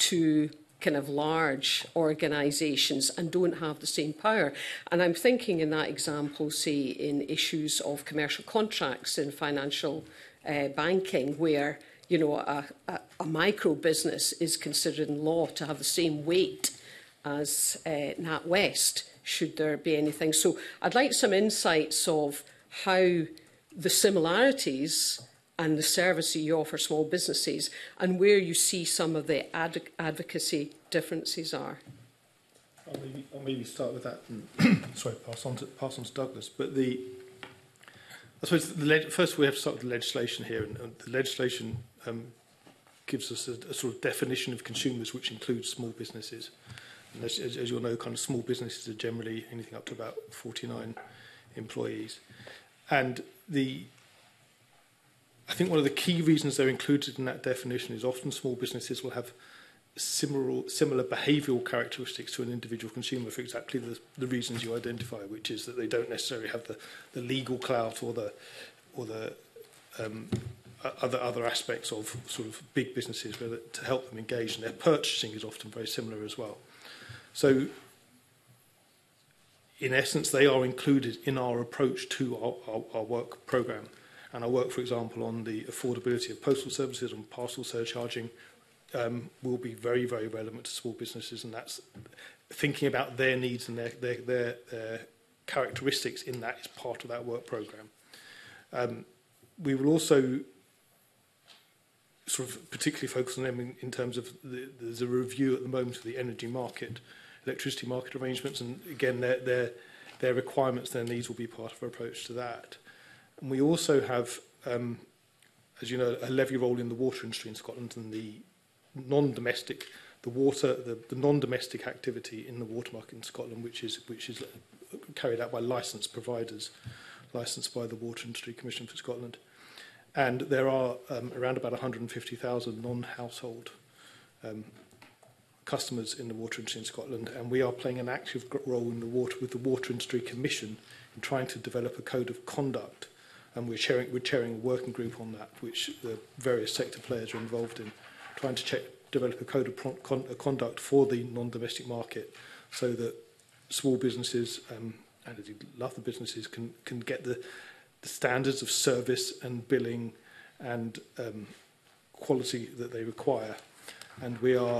to kind of large organisations and don't have the same power. And I'm thinking in that example, say, in issues of commercial contracts in financial uh, banking, where, you know, a, a, a micro business is considered in law to have the same weight as uh, NatWest should there be anything. So I'd like some insights of how the similarities and the service that you offer small businesses and where you see some of the ad advocacy differences are. I'll maybe, I'll maybe start with that and sorry, pass on to pass on to Douglas. But the I suppose the leg first we have to start with the legislation here, and, and the legislation um, gives us a, a sort of definition of consumers, which includes small businesses. And as, as, as you'll know, kind of small businesses are generally anything up to about forty-nine employees. And the I think one of the key reasons they're included in that definition is often small businesses will have similar, similar behavioural characteristics to an individual consumer for exactly the, the reasons you identify, which is that they don't necessarily have the, the legal clout or the, or the um, other, other aspects of sort of big businesses where, to help them engage, and their purchasing is often very similar as well. So, in essence, they are included in our approach to our, our, our work programme. And our work, for example, on the affordability of postal services, on parcel surcharging, um, will be very, very relevant to small businesses. And that's thinking about their needs and their, their, their, their characteristics in that is part of that work programme. Um, we will also sort of particularly focus on them in, in terms of the, there's a review at the moment of the energy market, electricity market arrangements, and again, their, their, their requirements, their needs will be part of our approach to that. And we also have, um, as you know, a levy role in the water industry in Scotland, and the non-domestic, the water, the, the non-domestic activity in the water market in Scotland, which is which is carried out by licensed providers, licensed by the Water Industry Commission for Scotland. And there are um, around about one hundred and fifty thousand non-household um, customers in the water industry in Scotland, and we are playing an active role in the water with the Water Industry Commission in trying to develop a code of conduct. And we're chairing, we're chairing a working group on that, which the various sector players are involved in, trying to check, develop a code of con conduct for the non-domestic market, so that small businesses um, and indeed other businesses can can get the, the standards of service and billing and um, quality that they require. And we are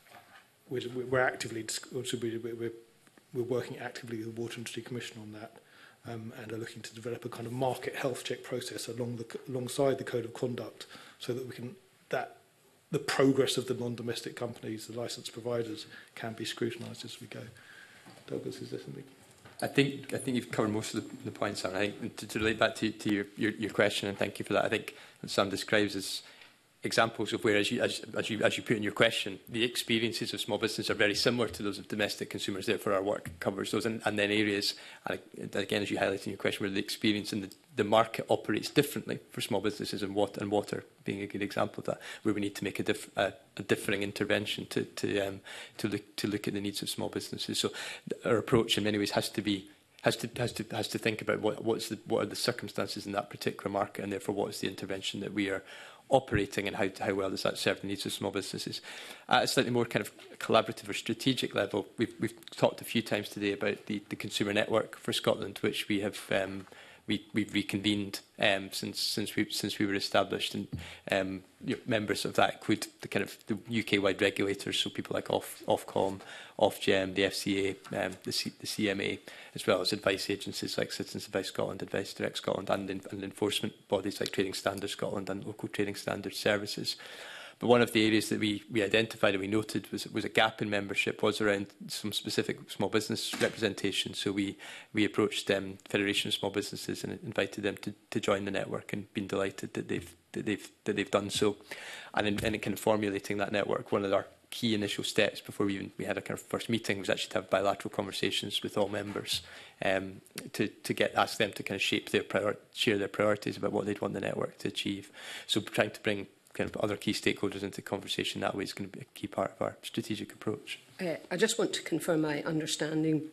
we're, we're actively we're, we're working actively with the Water Industry Commission on that. Um, and are looking to develop a kind of market health check process along the, alongside the code of conduct, so that we can that the progress of the non-domestic companies, the licensed providers, can be scrutinised as we go. Douglas, is there something? I think I think you've covered most of the, the points. And I think to, to relate back to, to your, your your question, and thank you for that. I think what Sam describes as examples of where, as you, as, as, you, as you put in your question, the experiences of small business are very similar to those of domestic consumers. Therefore, our work covers those. And, and then areas, and again, as you highlighted in your question, where the experience in the, the market operates differently for small businesses, and water, and water being a good example of that, where we need to make a, diff, a, a differing intervention to, to, um, to, look, to look at the needs of small businesses. So our approach in many ways has to be has to has to has to think about what what's the, what are the circumstances in that particular market, and therefore what is the intervention that we are operating, and how, how well does that serve the needs of small businesses. At a slightly more kind of collaborative or strategic level, we've, we've talked a few times today about the, the Consumer Network for Scotland, which we have um, we, we've reconvened um, since since we since we were established, and um, you know, members of that include the kind of the U K-wide regulators, so people like Off, Ofcom, Ofgem, the F C A, um, the, C, the C M A, as well as advice agencies like Citizens Advice Scotland, Advice Direct Scotland, and, in, and enforcement bodies like Trading Standards Scotland and local trading standards services. But one of the areas that we, we identified and we noted was, was a gap in membership was around some specific small business representation. So we, we approached um, Federation of Small Businesses and invited them to, to join the network, and been delighted that they've, that they've, that they've done so. And in, in kind of formulating that network, one of our key initial steps before we even we had a kind of first meeting was actually to have bilateral conversations with all members, um, to, to get ask them to kind of shape their prior, share their priorities about what they'd want the network to achieve. So trying to bring kind of other key stakeholders into conversation that way is going to be a key part of our strategic approach. Uh, I just want to confirm my understanding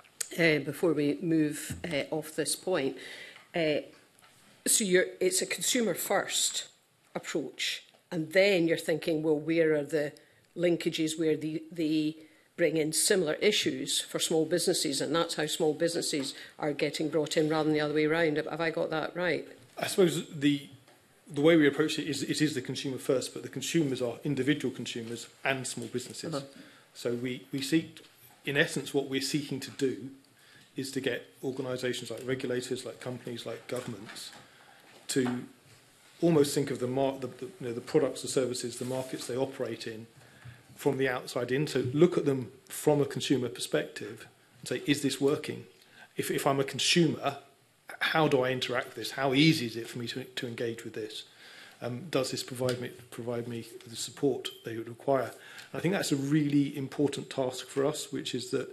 uh, before we move uh, off this point. Uh, so you're, it's a consumer first approach, and then you're thinking, well, where are the linkages where the, the bring in similar issues for small businesses, and that's how small businesses are getting brought in rather than the other way around. Have I got that right? I suppose the the way we approach it is it is the consumer first, but the consumers are individual consumers and small businesses. Uh-huh. So we, we seek in essence, what we're seeking to do is to get organisations like regulators, like companies, like governments, to almost think of the, mar the, the, you know, the products, the services, the markets they operate in from the outside in. So look at them from a consumer perspective and say, is this working? If, if I'm a consumer, how do I interact with this? How easy is it for me to, to engage with this? Um, does this provide me, provide me the support they would require? And I think that's a really important task for us, which is that,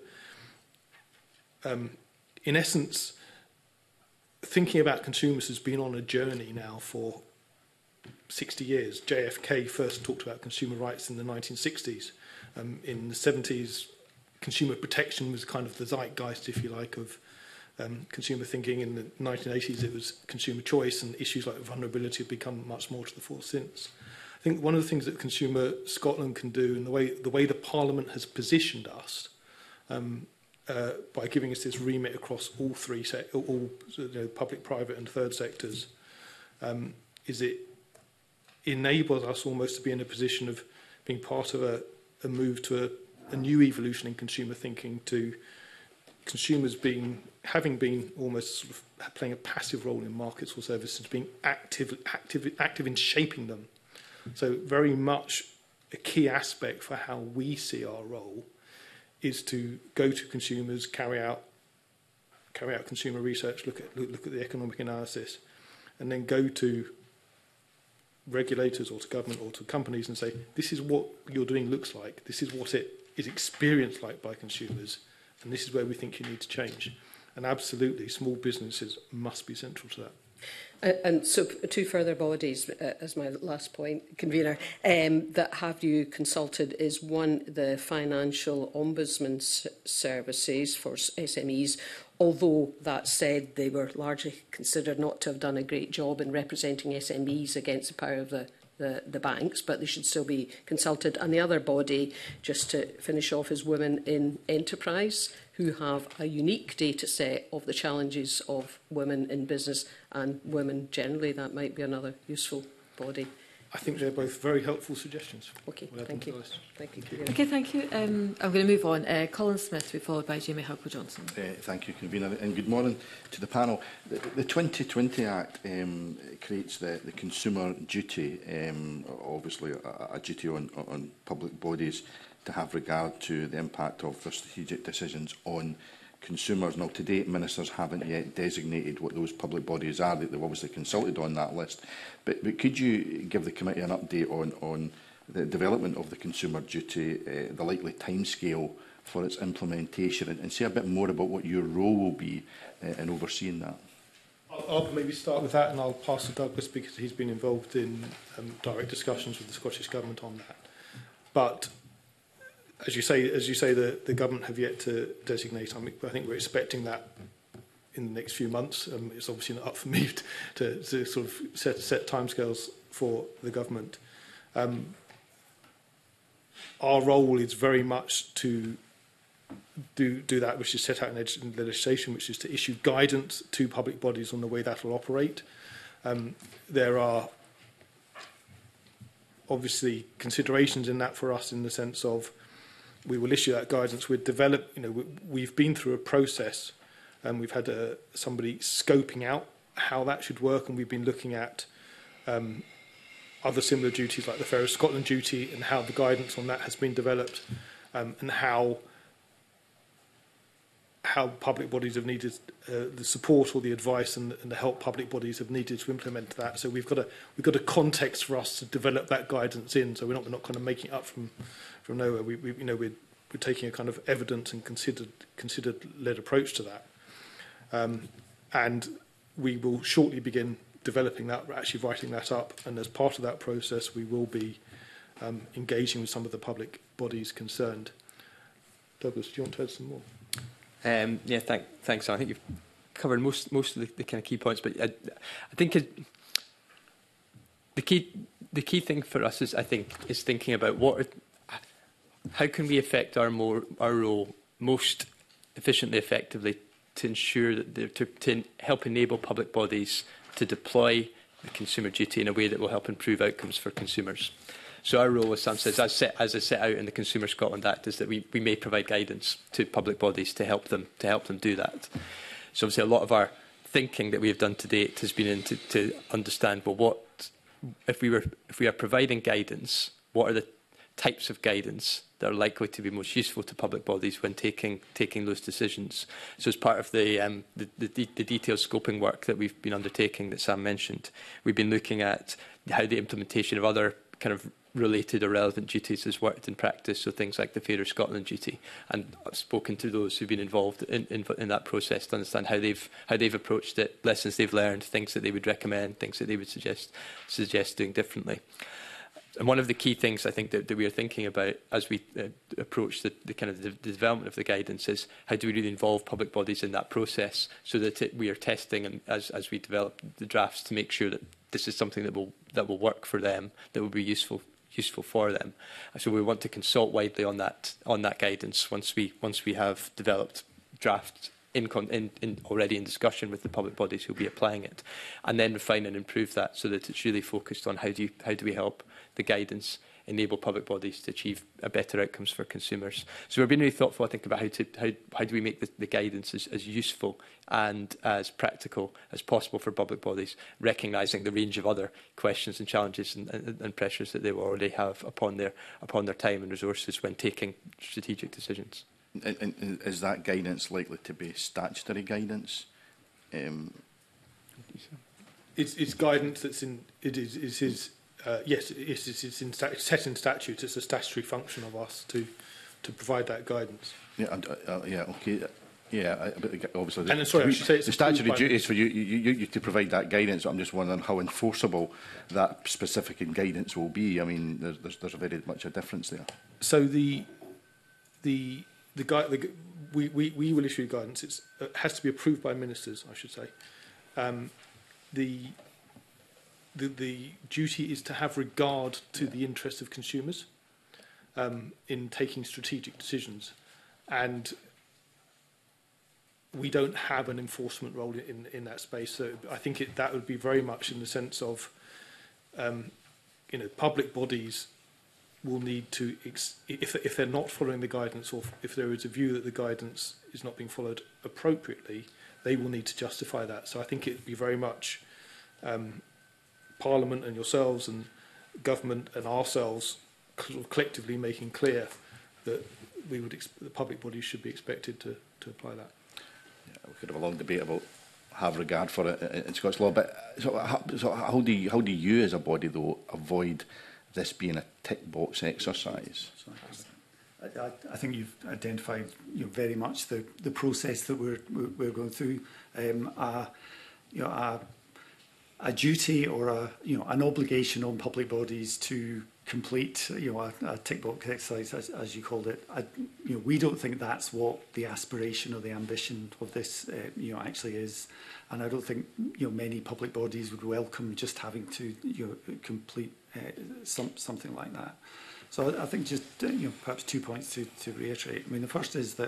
um, in essence, thinking about consumers has been on a journey now for sixty years. J F K first talked about consumer rights in the nineteen sixties. Um, in the seventies, consumer protection was kind of the zeitgeist, if you like, of um, consumer thinking. In the nineteen eighties, it was consumer choice, and issues like vulnerability have become much more to the fore since. I think one of the things that Consumer Scotland can do, and the way the, way the Parliament has positioned us, um, uh, by giving us this remit across all three, sec all you know, public, private and third sectors, um, is it enables us almost to be in a position of being part of a, a move to a, a new evolution in consumer thinking, to consumers being, having been almost sort of playing a passive role in markets or services, being active, active, active in shaping them. So very much a key aspect for how we see our role is to go to consumers, carry out, carry out consumer research, look at, look, look at the economic analysis, and then go to regulators or to government or to companies and say, this is what you're doing looks like, this is what it is experienced like by consumers, and this is where we think you need to change. And absolutely, small businesses must be central to that. And, and so two further bodies, uh, as my last point, convener, um, that have you consulted is one, the Financial Ombudsman Services for S M Es, although that said, they were largely considered not to have done a great job in representing S M Es against the power of the, the, the banks, but they should still be consulted. And the other body, just to finish off, is Women in Enterprise, who have a unique data set of the challenges of women in business and women generally. That might be another useful body. I think they're both very helpful suggestions. Okay, thank you. Thank you. Okay, thank you. Um, I'm going to move on. Uh, Colin Smith, to be followed by Jamie Halker-Johnson. Uh, thank you, Convener, and good morning to the panel. The, the twenty twenty Act um, creates the, the consumer duty, um, obviously a, a duty on, on public bodies to have regard to the impact of their strategic decisions on consumers. Now, to date, ministers haven't yet designated what those public bodies are. They've obviously consulted on that list. But, but could you give the committee an update on, on the development of the consumer duty, uh, the likely timescale for its implementation, and, and say a bit more about what your role will be uh, in overseeing that? I'll, I'll maybe start with that, and I'll pass to Douglas because he's been involved in um, direct discussions with the Scottish Government on that. But As you say, as you say, the, the government have yet to designate. I, mean, I think we're expecting that in the next few months. Um, it's obviously not up for me to, to sort of set, set timescales for the government. Um, our role is very much to do, do that, which is set out in legislation, which is to issue guidance to public bodies on the way that will operate. Um, there are obviously considerations in that for us, in the sense of we will issue that guidance. We've developed, you know, we, we've been through a process, and we've had a, somebody scoping out how that should work, and we've been looking at um, other similar duties like the Fair of Scotland duty and how the guidance on that has been developed, um, and how how public bodies have needed uh, the support or the advice and, and the help public bodies have needed to implement that. So we've got a we've got a context for us to develop that guidance in. So we're not we're not kind of making it up from from nowhere. We, we you know we're we're taking a kind of evidence and considered considered led approach to that, um, and we will shortly begin developing that, actually writing that up. And as part of that process, we will be um, engaging with some of the public bodies concerned. Douglas, do you want to add some more? Um, yeah, thank, thanks. I think you've covered most most of the, the kind of key points, but I, I think it, the key the key thing for us is I think is thinking about what are, how can we affect our more our role most efficiently, effectively, to ensure that they're, to, to help enable public bodies to deploy the consumer duty in a way that will help improve outcomes for consumers. So our role, as Sam says, as, set, as is set out in the Consumer Scotland Act, is that we, we may provide guidance to public bodies to help them to help them do that. So obviously a lot of our thinking that we have done to date has been in to, to understand, well, what if we were if we are providing guidance, what are the types of guidance that are likely to be most useful to public bodies when taking taking those decisions. So as part of the, um, the, the, the detailed scoping work that we've been undertaking that Sam mentioned, we've been looking at how the implementation of other kind of related or relevant duties has worked in practice, so things like the Fairer Scotland duty, and I've spoken to those who've been involved in, in, in that process to understand how they've how they've approached it, lessons they've learned, things that they would recommend, things that they would suggest suggest doing differently. And one of the key things I think that, that we are thinking about as we uh, approach the, the kind of the, the development of the guidance is how do we really involve public bodies in that process, so that it, we are testing and as, as we develop the drafts to make sure that this is something that will that will work for them, that will be useful useful for them. So we want to consult widely on that on that guidance once we once we have developed drafts in, con in, in already in discussion with the public bodies who will be applying it, and then refine and improve that so that it's really focused on how do you, how do we help the guidance enable public bodies to achieve a better outcomes for consumers. So we're being really thoughtful, I think, about how to how, how do we make the, the guidance as, as useful and as practical as possible for public bodies, recognising the range of other questions and challenges and, and, and pressures that they will already have upon their upon their time and resources when taking strategic decisions. And, and is that guidance likely to be statutory guidance? Um, it's, it's guidance that's in. It is. It is Uh, yes, it's, it's, it's in stat set in statute. It's a statutory function of us to to provide that guidance. Yeah, and, uh, yeah, okay, yeah. I, but obviously, and the, sorry, I should say it's the statutory duty is for you, you, you, you to provide that guidance. I'm just wondering how enforceable that specific guidance will be. I mean, there's there's, there's very much a difference there. So the the the guide the, we, we we will issue guidance. It's, it has to be approved by ministers, I should say. Um, the The, the duty is to have regard to the interests of consumers um, in taking strategic decisions, and we don't have an enforcement role in, in that space. So I think it, that would be very much in the sense of, um, you know, public bodies will need to, ex if, if they're not following the guidance, or if there is a view that the guidance is not being followed appropriately, they will need to justify that. So I think it would be very much um, Parliament and yourselves and government and ourselves collectively making clear that we would ex the public bodies should be expected to, to apply that. Yeah, we could have a long debate about have regard for it in Scots law, but so how, so how do you, how do you as a body though avoid this being a tick box exercise? I, I think you've identified, you know, very much the the process that we're we're going through. Um, uh, you know, a, a duty or a you know an obligation on public bodies to complete you know a, a tick box exercise, as, as you called it. I, you know, we don't think that's what the aspiration or the ambition of this uh, you know actually is, and I don't think you know many public bodies would welcome just having to you know complete uh, some something like that. So I, I think just uh, you know perhaps two points to to reiterate. I mean, the first is that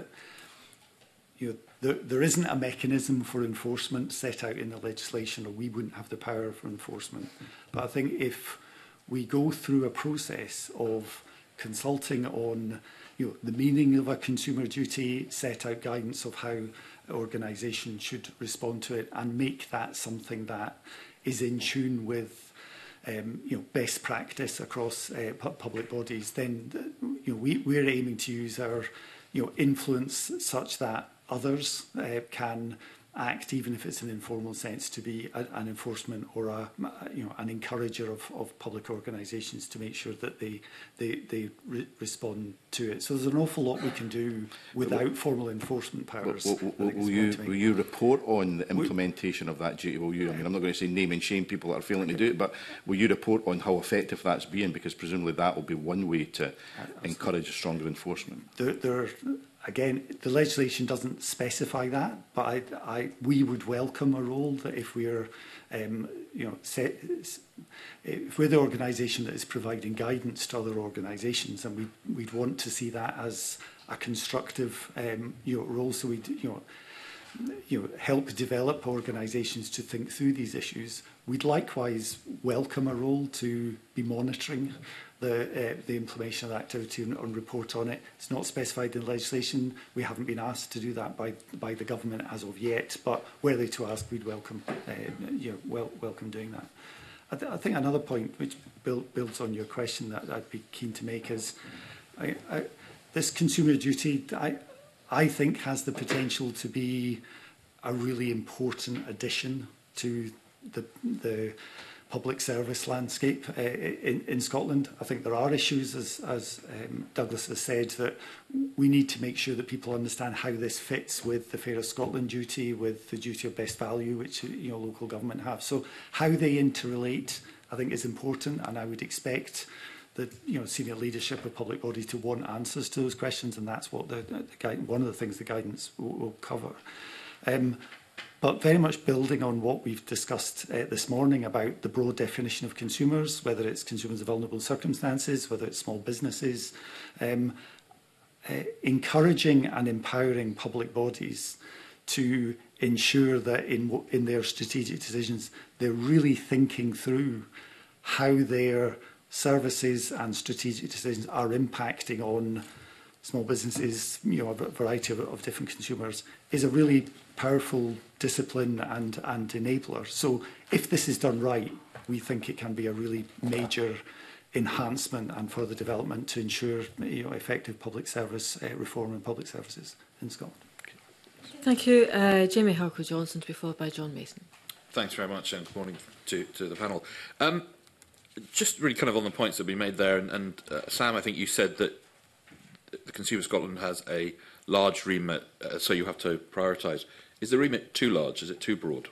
you know, there, there isn't a mechanism for enforcement set out in the legislation, or we wouldn't have the power for enforcement. But I think if we go through a process of consulting on you know, the meaning of a consumer duty, set out guidance of how organisations should respond to it, and make that something that is in tune with um, you know, best practice across uh, pu public bodies, then you know, we, we're aiming to use our you know, influence such that others uh, can act, even if it's an informal sense, to be a, an enforcement or a, you know, an encourager of, of public organisations to make sure that they they, they re respond to it. So there's an awful lot we can do without will, formal enforcement powers. Will, will, will, you, will you report on the implementation we, of that duty? Will you? I mean, I'm not going to say name and shame people that are failing to do it, but will you report on how effective that's been? Because presumably that will be one way to Absolutely. encourage stronger enforcement. There, there Again, the legislation doesn't specify that, but I, I, we would welcome a role that if we're, um, you know, set, if we're the organisation that is providing guidance to other organisations, and we we'd want to see that as a constructive, um, you know, role. So we, you know, you know, help develop organisations to think through these issues. We'd likewise welcome a role to be monitoring the, uh, the implementation of that activity and, and report on it. It's not specified in legislation. We haven't been asked to do that by, by the government as of yet, but were they to ask, we'd welcome, uh, you know, well, welcome doing that. I, th I think another point which build, builds on your question that I'd be keen to make is I, I, this consumer duty, I, I think, has the potential to be a really important addition to the, the public service landscape uh, in, in Scotland. I think there are issues, as, as um, Douglas has said, that we need to make sure that people understand how this fits with the Fair of Scotland duty, with the duty of best value, which you know local government have. So how they interrelate, I think, is important, and I would expect the you know senior leadership of public body to want answers to those questions, and that's what the, the guide, one of the things the guidance will, will cover. Um, But very much building on what we've discussed uh, this morning about the broad definition of consumers, whether it's consumers of vulnerable circumstances, whether it's small businesses, um, uh, encouraging and empowering public bodies to ensure that in, in their strategic decisions, they're really thinking through how their services and strategic decisions are impacting on small businesses, you know, a variety of, of different consumers, is a really powerful discipline and, and enabler. So if this is done right, we think it can be a really major enhancement and further development to ensure you know, effective public service uh, reform and public services in Scotland. Thank you. Uh, Jamie Harcourt-Johnson to be followed by John Mason. Thanks very much and good morning to, to the panel. Um, just really kind of on the points that have been made there, and, and uh, Sam, I think you said that the Consumer Scotland has a large remit, uh, so you have to prioritise. Is the remit too large? Is it too broad?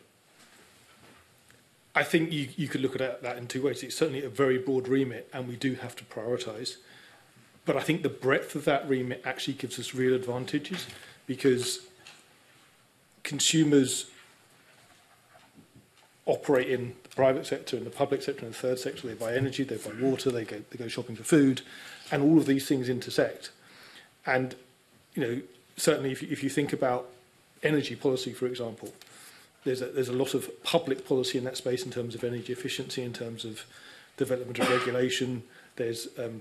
I think you, you could look at that in two ways. It's certainly a very broad remit, and we do have to prioritise. But I think the breadth of that remit actually gives us real advantages, because consumers operate in the private sector, in the public sector, in the third sector. They buy energy, they buy water, they go, they go shopping for food, and all of these things intersect. And, you know, certainly if you, if you think about energy policy, for example, there's a, there's a lot of public policy in that space in terms of energy efficiency, in terms of development of regulation. There's um,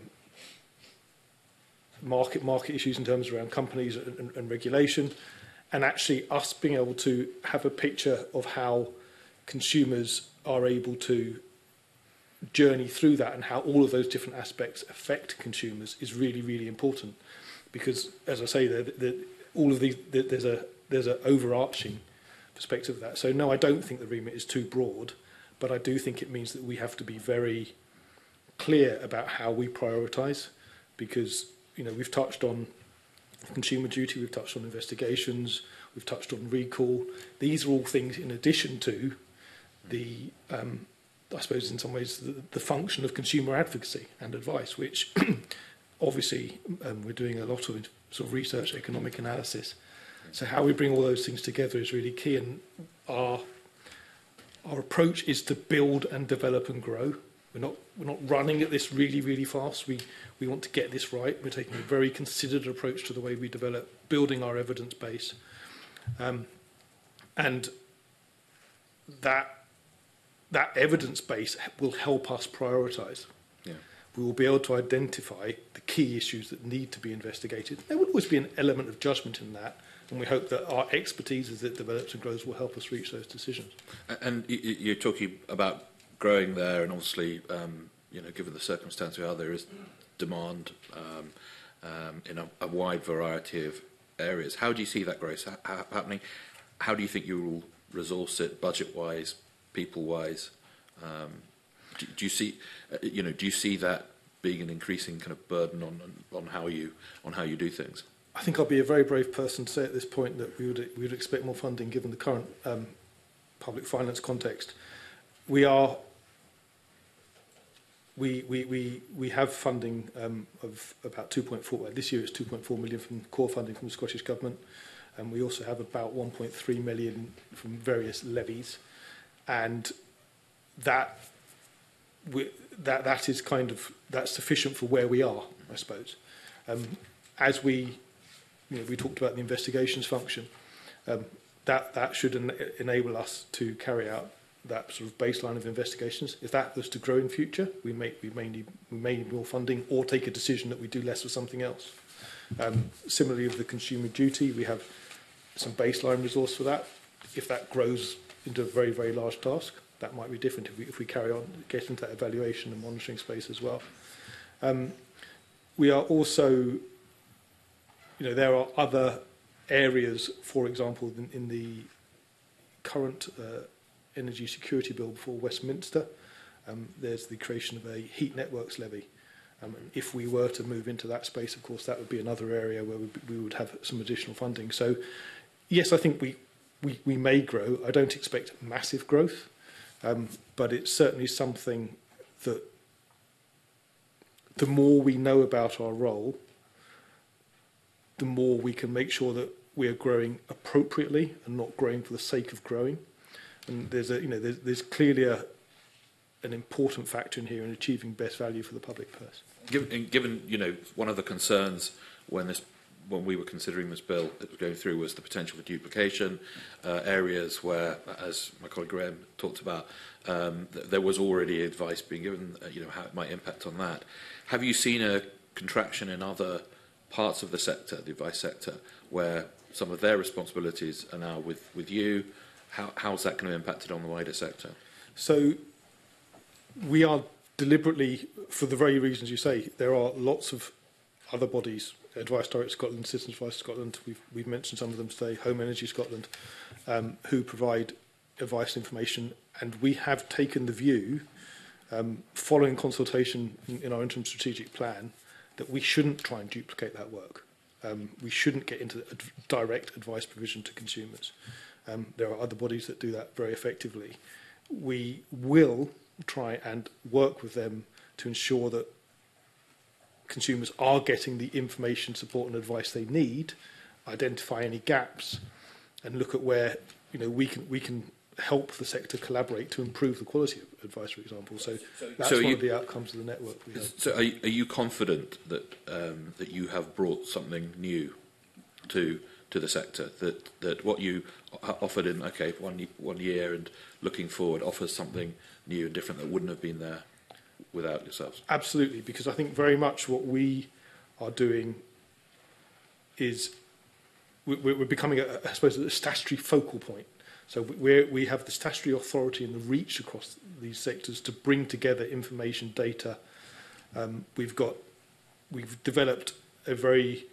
market market issues in terms around companies and, and, and regulation. And actually us being able to have a picture of how consumers are able to journey through that and how all of those different aspects affect consumers is really, really important. Because, as I say, the, the, all of these, the, there's a there's an overarching perspective of that. So, no, I don't think the remit is too broad, but I do think it means that we have to be very clear about how we prioritise, because, you know, we've touched on consumer duty, we've touched on investigations, we've touched on recall. These are all things in addition to the, um, I suppose, in some ways, the, the function of consumer advocacy and advice, which obviously um, we're doing a lot of sort of research, economic analysis. So how we bring all those things together is really key, and our our approach is to build and develop and grow. We're not we're not running at this really really fast. We we want to get this right. We're taking a very considered approach to the way we develop, building our evidence base, um, and that that evidence base will help us prioritise. Yeah. We will be able to identify the key issues that need to be investigated. There will always be an element of judgment in that, and we hope that our expertise as it develops and grows will help us reach those decisions. And you're talking about growing there, and obviously, um, you know, given the circumstance we are, there is demand um, um, in a, a wide variety of areas. How do you see that growth ha ha happening? How do you think you will resource it, budget-wise, people-wise? Um, do, do you see, uh, you know, do you see that being an increasing kind of burden on on how you on how you do things? I think I'll be a very brave person to say at this point that we would we would expect more funding given the current um, public finance context. We are we we we we have funding um, of about two point four. Well, this year it's two point four million from core funding from the Scottish Government, and we also have about one point three million from various levies, and that we, that that is kind of that's sufficient for where we are, I suppose. Um, as we You know, we talked about the investigations function. Um, that that should en enable us to carry out that sort of baseline of investigations. If that was to grow in future, we may, we may, need, we may need more funding or take a decision that we do less of something else. Um, similarly, with the consumer duty, we have some baseline resource for that. If that grows into a very, very large task, that might be different if we, if we carry on, get into that evaluation and monitoring space as well. Um, we are also, you know, there are other areas, for example, in, in the current uh, energy security bill before Westminster, um, there's the creation of a heat networks levy. Um, and if we were to move into that space, of course, that would be another area where we, we would have some additional funding. So, yes, I think we, we, we may grow. I don't expect massive growth, um, but it's certainly something that the more we know about our role, the more we can make sure that we are growing appropriately and not growing for the sake of growing. And there's a, you know, there's, there's clearly a, an important factor in here in achieving best value for the public purse. Given, given, you know, one of the concerns when this, when we were considering this bill that was going through was the potential for duplication, uh, areas where, as my colleague Graham talked about, um, th there was already advice being given, uh, you know, how it might impact on that. Have you seen a contraction in other parts of the sector, the advice sector, where some of their responsibilities are now with, with you? How, how's that going to impact it on the wider sector? So we are deliberately, for the very reasons you say, there are lots of other bodies, Advice Direct Scotland, Citizens Advice Scotland, we've, we've mentioned some of them today, Home Energy Scotland, um, who provide advice and information. And we have taken the view, um, following consultation in, in our interim strategic plan, that we shouldn't try and duplicate that work. Um, we shouldn't get into ad direct advice provision to consumers. Um, there are other bodies that do that very effectively. We will try and work with them to ensure that consumers are getting the information, support and advice they need, identify any gaps and look at where, you know, we can, we can help the sector collaborate to improve the quality of advice, for example. So that's so one you, of the outcomes of the network we have. So are you, are you confident that, um, that you have brought something new to to the sector, that, that what you offered in, okay, one, one year and looking forward offers something new and different that wouldn't have been there without yourselves? Absolutely, because I think very much what we are doing is we're, we're becoming, a, I suppose, a statutory focal point. So we're, we have the statutory authority and the reach across these sectors to bring together information, data. Um, we've got, we've developed a very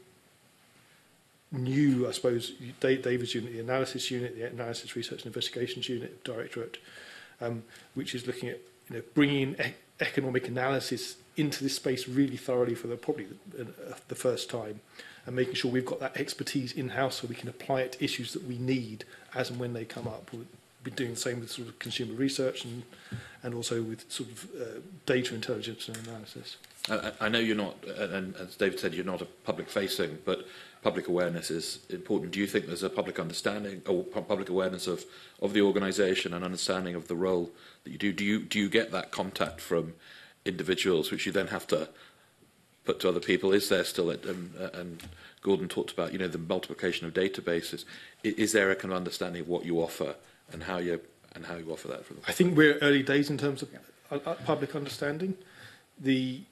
new, I suppose, David's unit, the analysis unit, the analysis, research and investigations unit, directorate, um, which is looking at, you know, bringing e economic analysis into this space really thoroughly for the, probably the, uh, the first time, and making sure we've got that expertise in-house so we can apply it to issues that we need as and when they come up. We'll be doing the same with sort of consumer research and, and also with sort of uh, data intelligence and analysis. I, I know you're not, and as David said, you're not a public-facing, but public awareness is important. Do you think there's a public understanding or public awareness of, of the organisation and understanding of the role that you do? Do you, do you get that contact from individuals, which you then have to put to other people? Is there still, a, um, uh, and Gordon talked about, you know, the multiplication of databases. Is, is there a kind of understanding of what you offer and how you and how you offer that for them? I think we're early days in terms of uh, public understanding. The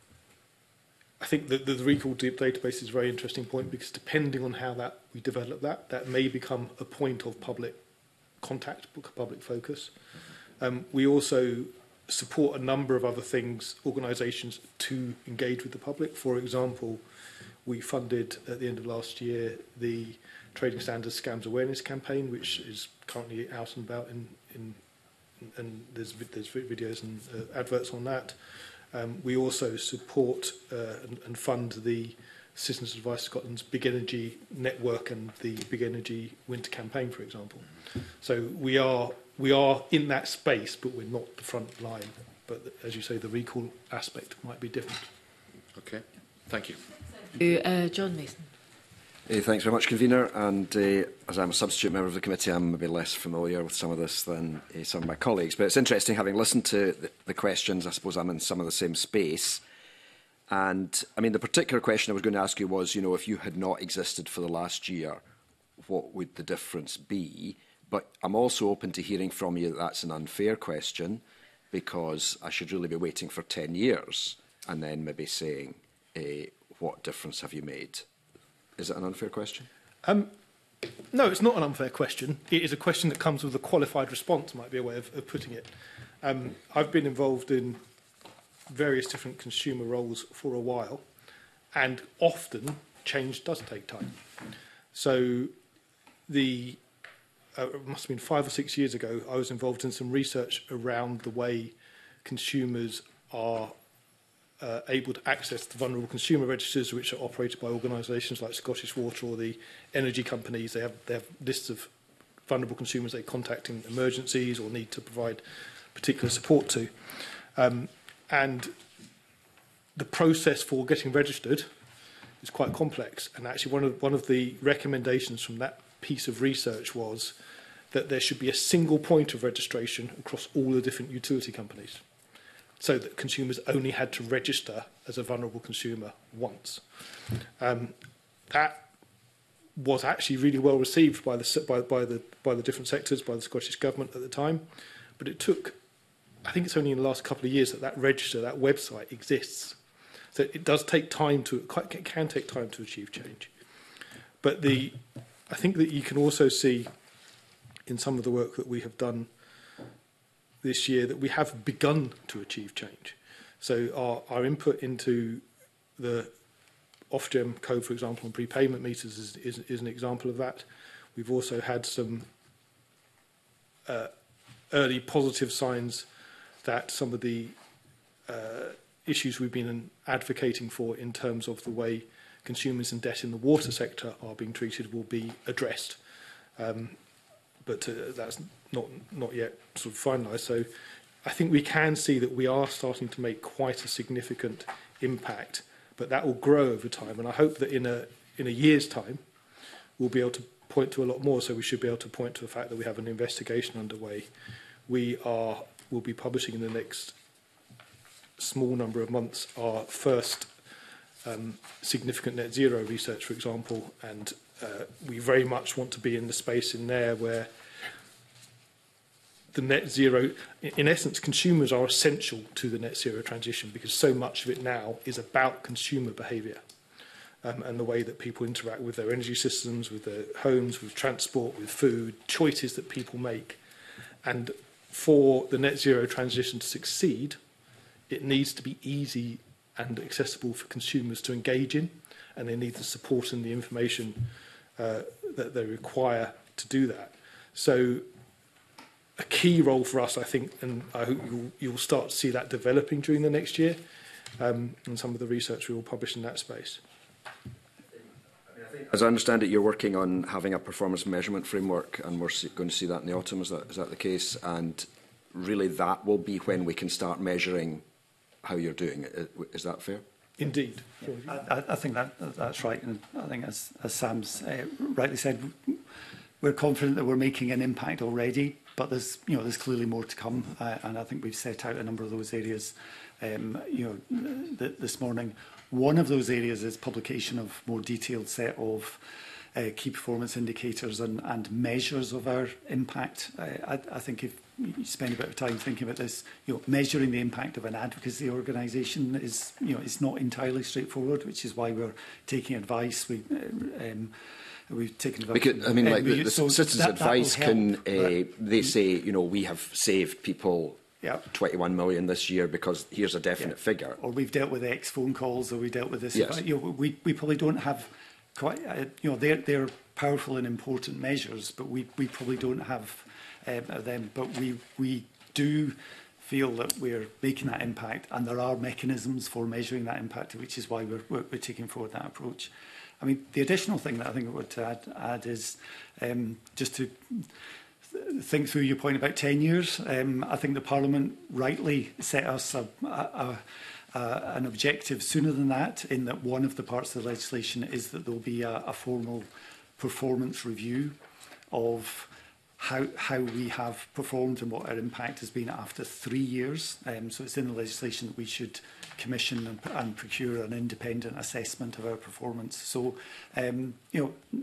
I think that the recall database is a very interesting point, because depending on how that we develop that, that may become a point of public contact, public focus. Um, we also support a number of other things, organisations, to engage with the public. For example, we funded at the end of last year the Trading Standards Scams Awareness Campaign, which is currently out and about, in, in, and there's, there's videos and uh, adverts on that. Um, we also support uh, and, and fund the Citizens Advice Scotland's Big Energy Network and the Big Energy Winter Campaign, for example. So we are we are in that space, but we're not the front line. But as you say, the recall aspect might be different. Okay, thank you. Uh, John Mason. Uh, thanks very much, Convener. And uh, as I'm a substitute member of the committee, I'm maybe less familiar with some of this than uh, some of my colleagues. But it's interesting, having listened to the, the questions, I suppose I'm in some of the same space. And, I mean, the particular question I was going to ask you was, you know, if you had not existed for the last year, what would the difference be? but I'm also open to hearing from you that that's an unfair question, because I should really be waiting for ten years and then maybe saying, eh, what difference have you made? Is it an unfair question? Um, no, it's not an unfair question. It is a question that comes with a qualified response, might be a way of, of putting it. Um, I've been involved in various different consumer roles for a while, and often change does take time. So the uh, it must have been five or six years ago, I was involved in some research around the way consumers are uh, able to access the vulnerable consumer registers, which are operated by organisations like Scottish Water or the energy companies. They have, they have lists of vulnerable consumers they contact in emergencies or need to provide particular support to. Um, and the process for getting registered is quite complex. And actually one of, one of the recommendations from that piece of research was that there should be a single point of registration across all the different utility companies, so that consumers only had to register as a vulnerable consumer once. Um, that was actually really well received by the, by, by, the, by the different sectors, by the Scottish Government at the time, but it took, I think it's only in the last couple of years that that register, that website exists. So it does take time to, it can take time to achieve change. But the, I think that you can also see in some of the work that we have done this year that we have begun to achieve change. So our, our input into the Ofgem code, for example, on prepayment meters is, is, is an example of that. We've also had some uh, early positive signs that some of the uh, issues we've been advocating for in terms of the way consumers in debt in the water sector are being treated will be addressed. Um, but uh, that's not, not yet sort of finalised. So I think we can see that we are starting to make quite a significant impact, but that will grow over time. And I hope that in a, in a year's time, we'll be able to point to a lot more. So we should be able to point to the fact that we have an investigation underway. We are, will be publishing in the next small number of months our first um, significant net zero research, for example, and uh, we very much want to be in the space in there where the net zero, in essence, consumers are essential to the net zero transition, because so much of it now is about consumer behaviour um, and the way that people interact with their energy systems, with their homes, with transport, with food, choices that people make. And for the net zero transition to succeed, it needs to be easy and accessible for consumers to engage in, and they need the support and the information uh, that they require to do that. So a key role for us, I think, and I hope you'll, you'll start to see that developing during the next year, um, and some of the research we will publish in that space. As I understand it, you're working on having a performance measurement framework, and we're going to see that in the autumn. Is that, is that the case? And really that will be when we can start measuring how you're doing. Is that fair? Indeed. I, I think that that's right, and I think as, as Sam's uh, rightly said, we're confident that we're making an impact already, but there's you know there's clearly more to come, uh, and I think we've set out a number of those areas. Um, you know, th this morning, one of those areas is publication of more detailed set of uh, key performance indicators and, and measures of our impact. Uh, I, I think if you spend a bit of time thinking about this, you know, measuring the impact of an advocacy organisation is, you know, it's not entirely straightforward, which is why we're taking advice. We, uh, um, we've taken advice. Because, I mean, like the, the so citizens' that, advice that can, help, uh, they say, you know, we have saved people yeah. twenty-one million this year because here's a definite yeah. figure. Or we've dealt with X phone calls, or we dealt with this. Yes. You know, we we probably don't have quite. Uh, you know, they're they're powerful and important measures, but we we probably don't have um, them. But we we do feel that we're making that impact, and there are mechanisms for measuring that impact, which is why we're we're, we're taking forward that approach. I mean, the additional thing that I think I would add, add is um, just to think through your point about ten years. Um, I think the Parliament rightly set us a, a, a, a, an objective sooner than that, in that one of the parts of the legislation is that there will be a, a formal performance review of how, how we have performed and what our impact has been after three years. Um, so it's in the legislation that we should commission and, and procure an independent assessment of our performance. So, um, you know,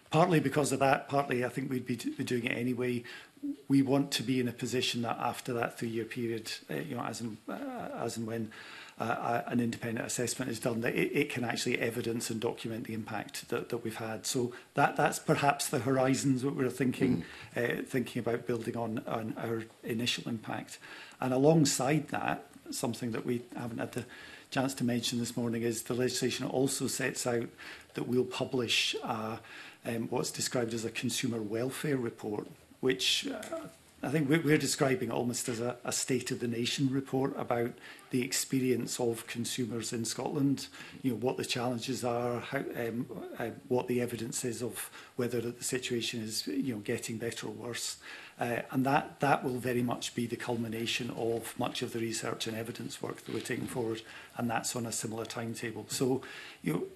partly because of that, partly I think we'd be, be doing it anyway. We want to be in a position that after that three-year period, uh, you know, as and, uh, as and when uh, an independent assessment is done, that it, it can actually evidence and document the impact that, that we've had. So that, that's perhaps the horizons that we're thinking, mm. uh, thinking about building on, on our initial impact. And alongside that, something that we haven't had the chance to mention this morning is the legislation also sets out that we'll publish uh, um, what's described as a consumer welfare report, which uh, I think we're, we're describing almost as a, a state of the nation report about the experience of consumers in Scotland, you know, what the challenges are, how, um, uh, what the evidence is of whether the situation is, you know, getting better or worse. Uh, and that, that will very much be the culmination of much of the research and evidence work that we're taking forward, and that's on a similar timetable. So, you know,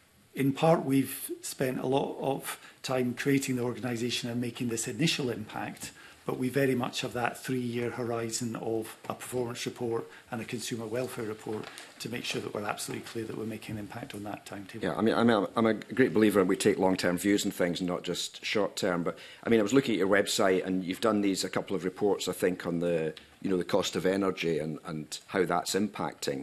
in part, we've spent a lot of time creating the organisation and making this initial impact, but we very much have that three-year horizon of a performance report and a consumer welfare report to make sure that we're absolutely clear that we're making an impact on that timetable. Yeah, I mean, I'm a, I'm a great believer in we take long-term views and things and not just short-term. But I mean, I was looking at your website and you've done these a couple of reports, I think, on the, you know, the cost of energy and, and how that's impacting.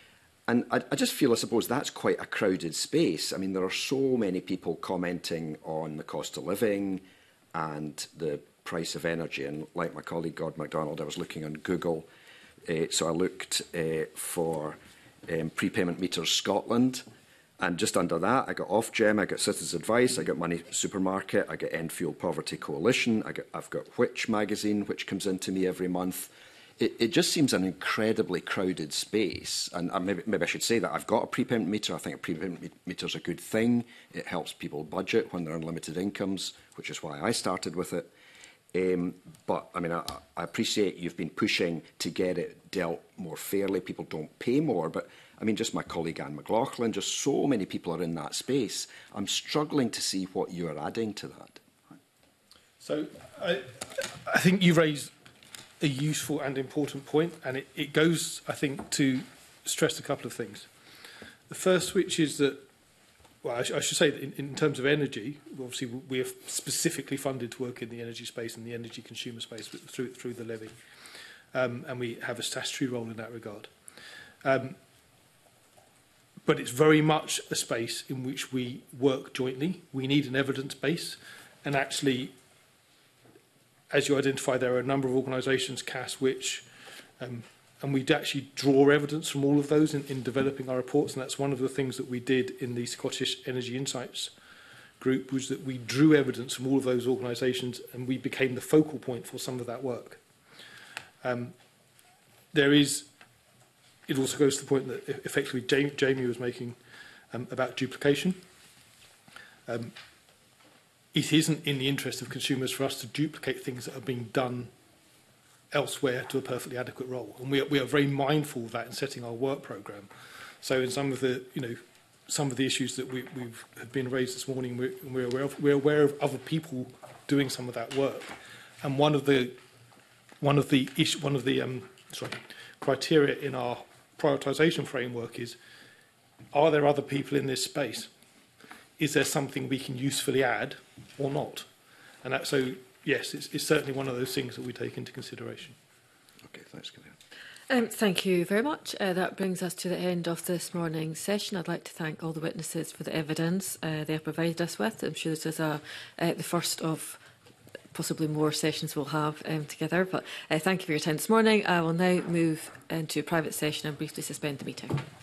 And I, I just feel, I suppose, that's quite a crowded space. I mean, there are so many people commenting on the cost of living and the price of energy. And like my colleague Gord MacDonald, I was looking on Google. Uh, so I looked uh, for um, prepayment meters Scotland. And just under that, I got Ofgem, I got Citizens Advice, I got Money Supermarket, I got End Fuel Poverty Coalition, I got, I've got Which magazine, which comes into me every month. It, it just seems an incredibly crowded space. And uh, maybe, maybe I should say that I've got a prepayment meter. I think a prepayment meter is a good thing. It helps people budget when they're on limited incomes, which is why I started with it. Um, but, I mean, I, I appreciate you've been pushing to get it dealt more fairly. People don't pay more. But, I mean, just my colleague Anne McLaughlin, just so many people are in that space. I'm struggling to see what you're adding to that. So, I, I think you raised a useful and important point, and it, it goes, I think, to stress a couple of things. The first, which is that, well, I, sh I should say that in, in terms of energy, obviously we are specifically funded to work in the energy space and the energy consumer space through, through the levy, um, and we have a statutory role in that regard. Um, but it's very much a space in which we work jointly. We need an evidence base, and actually, as you identify, there are a number of organisations, C A S, which, um, and we actually draw evidence from all of those in, in developing our reports, and that's one of the things that we did in the Scottish Energy Insights group, was that we drew evidence from all of those organisations, and we became the focal point for some of that work. Um, there is, it also goes to the point that effectively Jamie, Jamie was making um, about duplication. Um, It isn't in the interest of consumers for us to duplicate things that are being done elsewhere to a perfectly adequate role. And we are, we are very mindful of that in setting our work programme. So in some of the, you know, some of the issues that we, we've have been raised this morning, we're, we're, aware of, we're aware of other people doing some of that work. And one of the, one of the, issue, one of the um, sorry, criteria in our prioritisation framework is, are there other people in this space? Is there something we can usefully add or not? And that, so, yes, it's, it's certainly one of those things that we take into consideration. Okay, thanks, Kevin. Um, thank you very much. Uh, that brings us to the end of this morning's session. I'd like to thank all the witnesses for the evidence uh, they have provided us with. I'm sure this is a, uh, the first of possibly more sessions we'll have um, together. But uh, thank you for your time this morning. I will now move into a private session and briefly suspend the meeting.